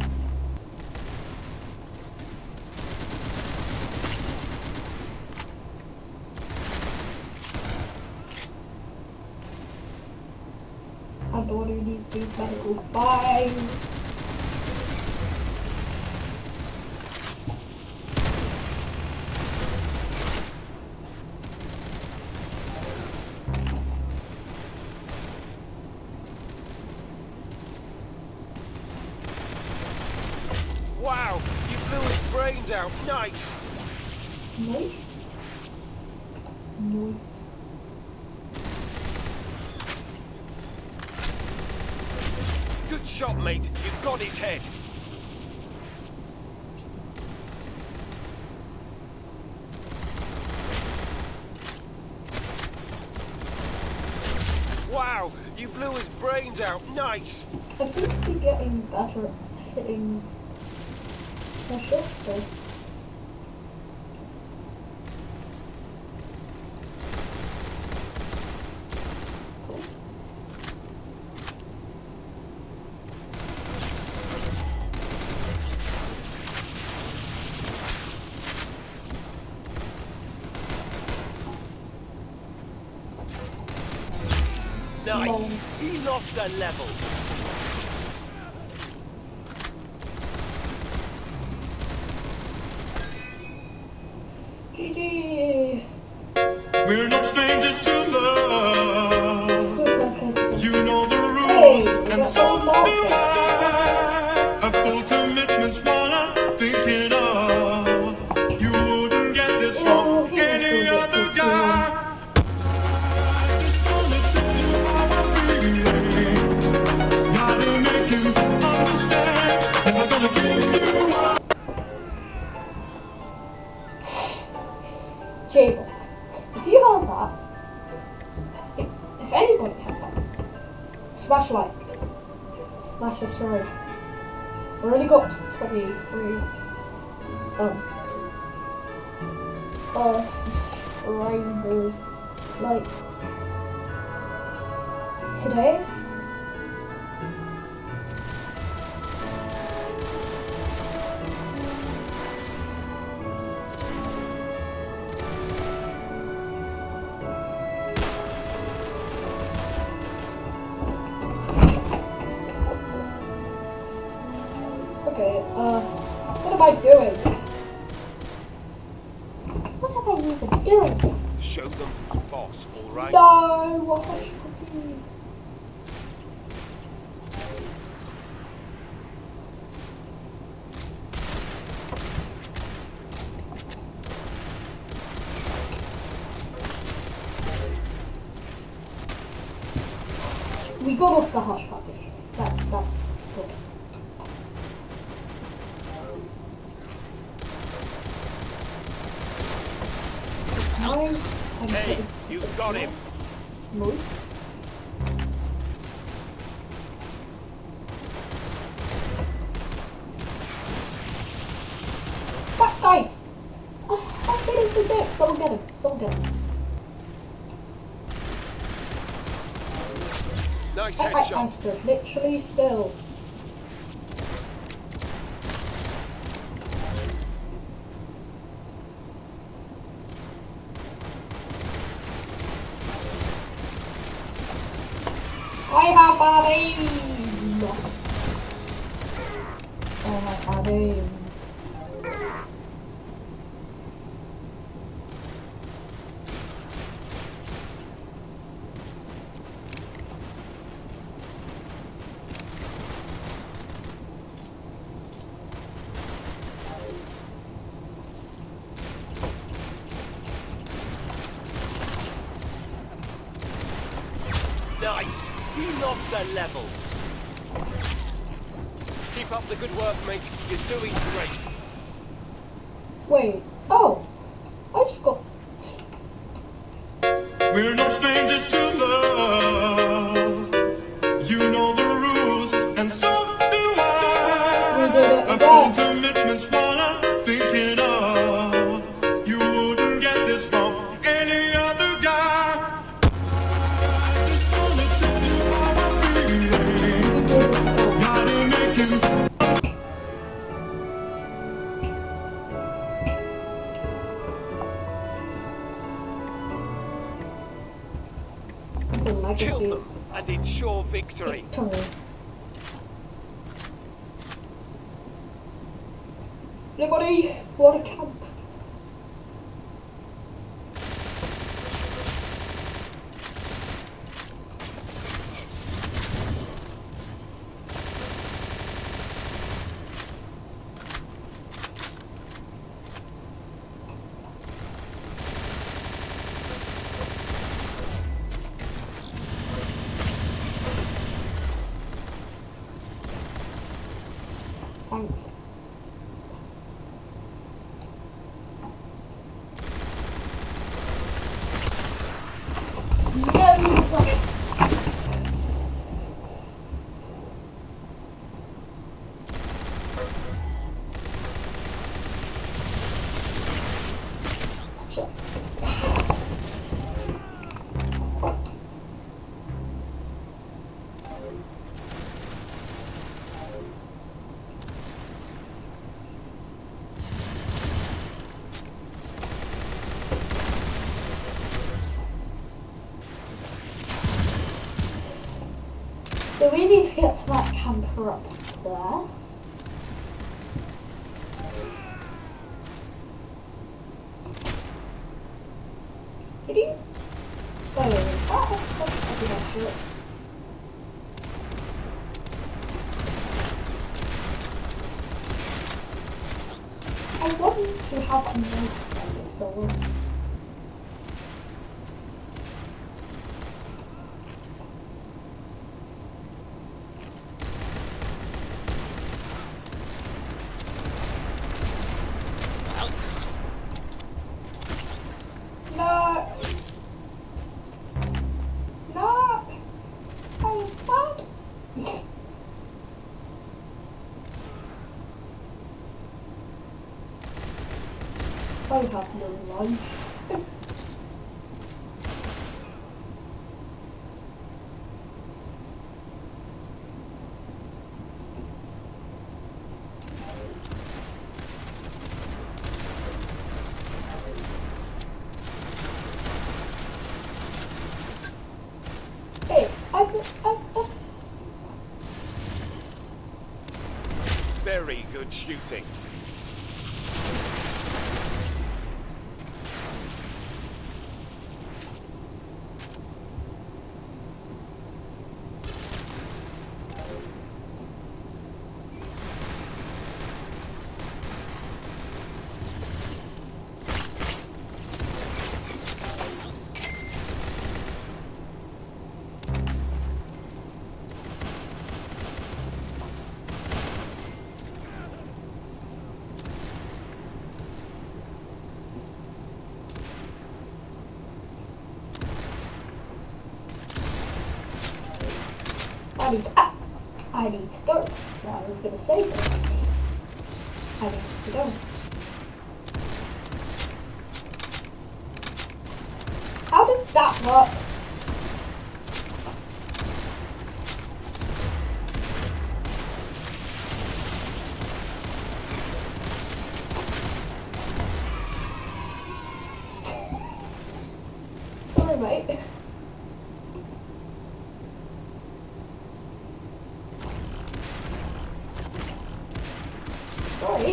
I'm the one who needs these medicals. Bye. Wow, you blew his brains out. Nice. Nice. Nice. Good shot, mate. You got his head. Wow, you blew his brains out. Nice. I think we're getting better at hitting the shots though. Nice. He lost a level. GG. We're no strangers to love. You know the rules, and so do I. A full commitment's what I'm thinking of. You wouldn't get this from any other guy. I just wanna tell you how I'm feeling. Gotta make you understand, and I'm gonna give you up. J-Box. If you have that, if anybody has that, smash like, smash subscribe. We already got 23 subscribers, like, today. Okay, what am I doing? all right? No, what hush puppy? We got off the hush puppy. That's good. Hey, you got him. Moose. That dice! I'm getting to dick. Someone get him. Someone get him. Nice I headshot. stood literally still. I have bad aim! Oh my bad aim. Nice. You knocked the level. Keep up the good work, mate. You're doing great. Wait. Oh! I just got... We're no strangers to love. You know the rules, and so do I. We did it A again. full commitment's what I'm thinking of. You wouldn't get this from any other guy. I just wanna tell you how I'm feeling. Gotta make you. It's a legacy. Kill them and ensure victory. Victory. Everybody, what a camp. Thanks. So we need to get to that camper up there. Did he? Oh, I think I should. I want to have a nice so. No! No! Oh, what? I have no life. Hey, Very good shooting. I need to go. I was gonna say this. I need to go. How did that work? Sorry, mate. Sorry.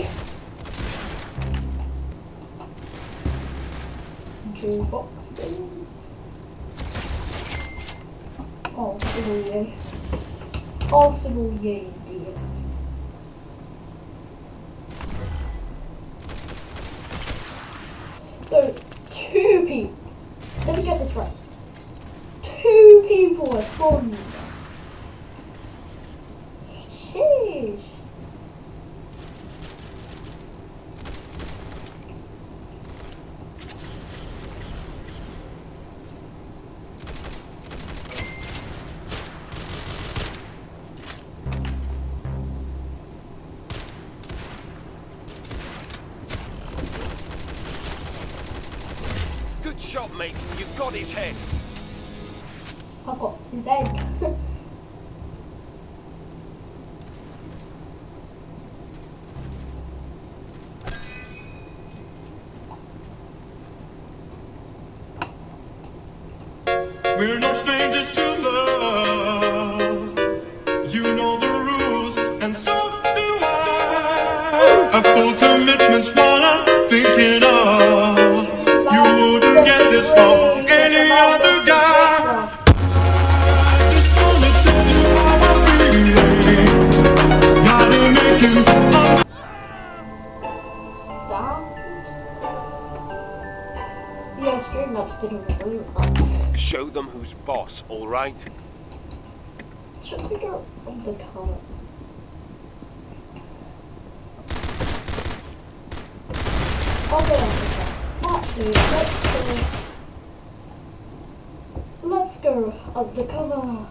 Jukeboxing. Arsenal, yay. Arsenal, yay, indeed. So, 2 people. Let me get this right. 2 people are spawned. Sheesh. Good shot, mate. You've got his head. I've got his head. We're no strangers to love. You know the rules, and so do I. A full commitment's what I'm thinking of. You wouldn't get this from any other guy. I just wanna tell you how I'm feeling. Gotta make you Yeah, Streamlabs didn't agree with that. Show them who's boss, all right? Should we go on the car? I'll go on the car. Actually, let's go undercover.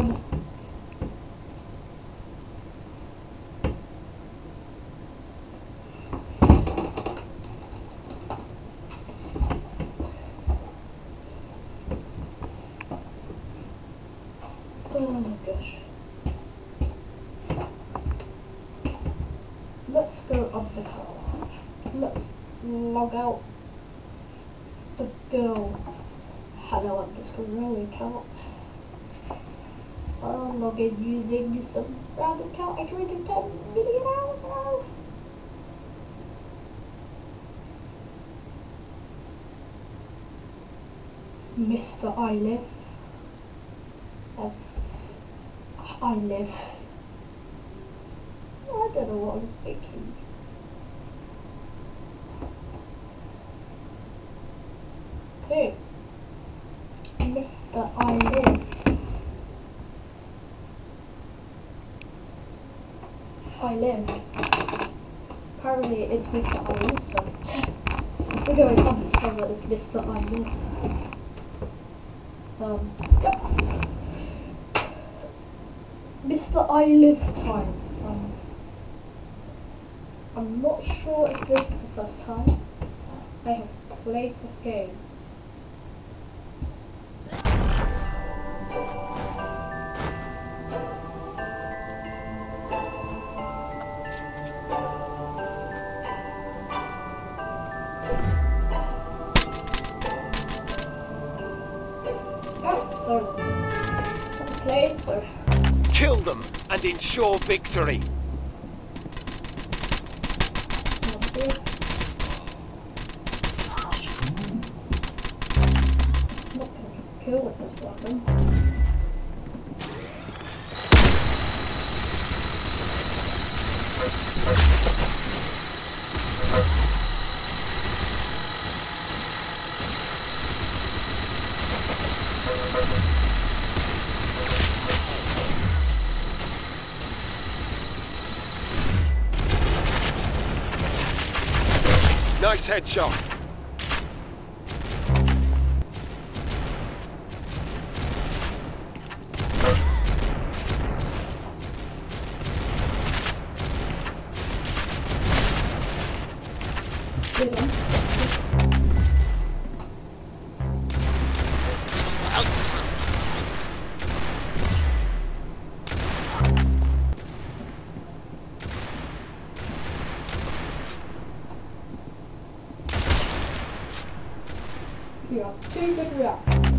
Oh gosh. Let's go undercover. Let's log out the girl hello underscore row account. I'll log in using some random account I created 10 million hours ago. Mr. I live. I live. I don't know what I was thinking. Okay. Mr. I live. I live. Apparently it's Mr. I live, so we're going undercover as Mr. I live. Yep. Mr. I live time. I'm not sure if this is the first time I have played this game. So Kill them and ensure victory. Not gonna kill with this weapon. Nice headshot. 2 good reactions.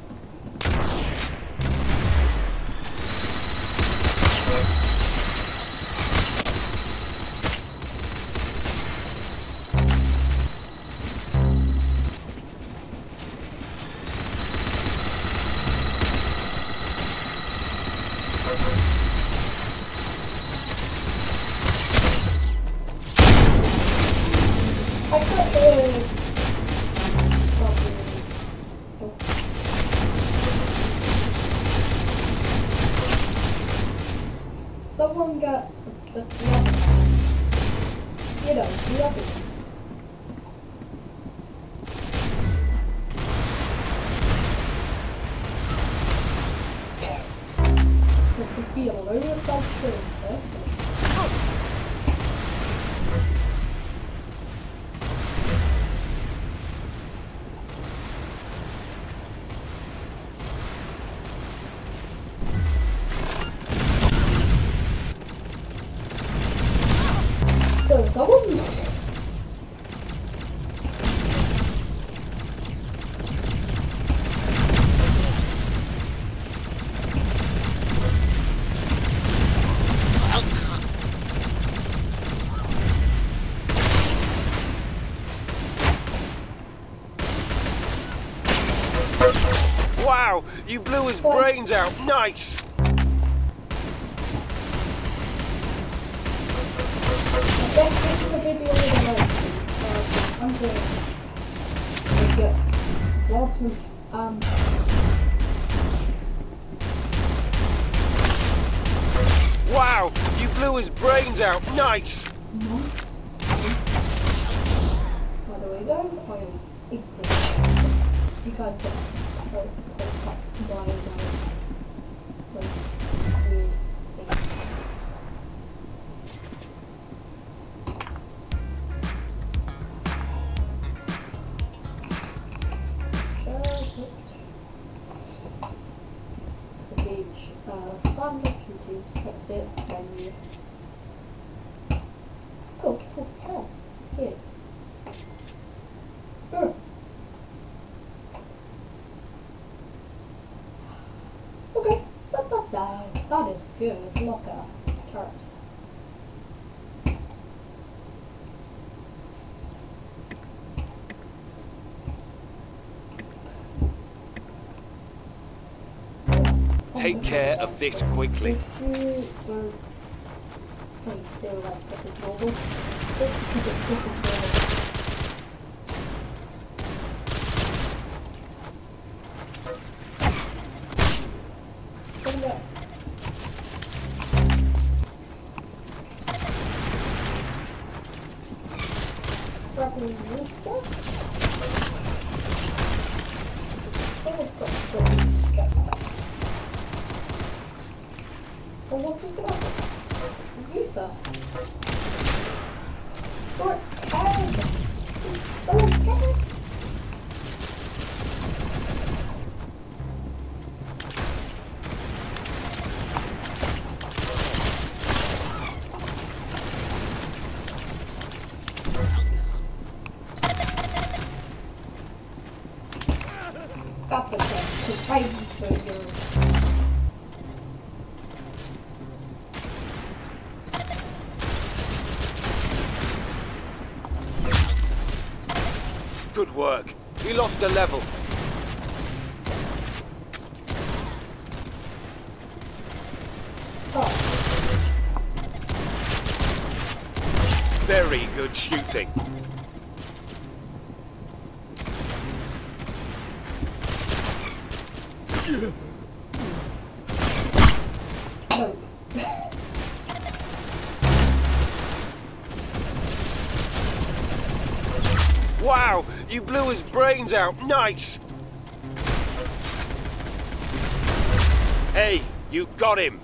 Someone got the other one. You know, the other one. Just to feel over yourself first. Wow, you blew his brains out. Nice. I guess this is a video with a like. I'm going to get lots of Wow, you blew his brains out. Nice. By the way, guys, I am ignorant. You guys get standard YouTube, that's it, menu. Cool, hotel, here. Okay, that is good, look at carrot. Take care of this quickly. That's okay, Good work. We lost a level. Very good shooting. No. Wow, you blew his brains out. Nice. Hey, you got him.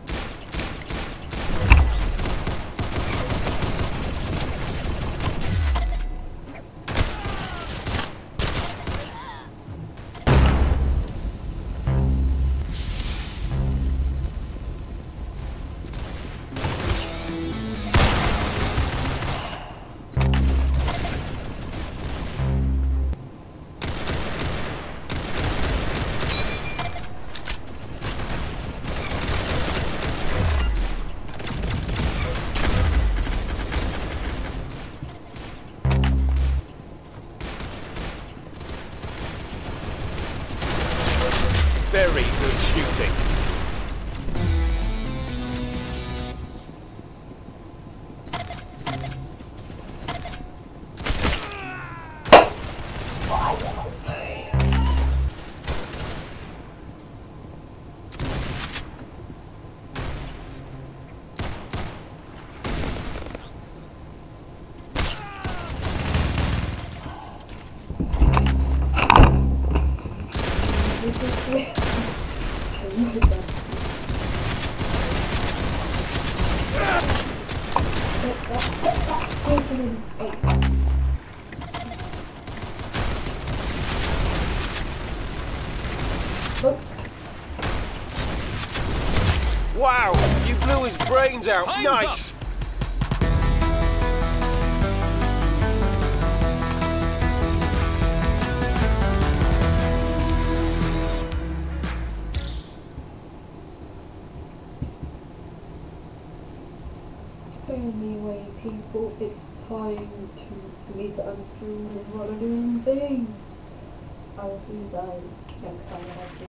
Oh. Wow, you blew his brains out. Nice. Anyway, people, it's time for me to unscrew what I'm doing. I will see you guys next time.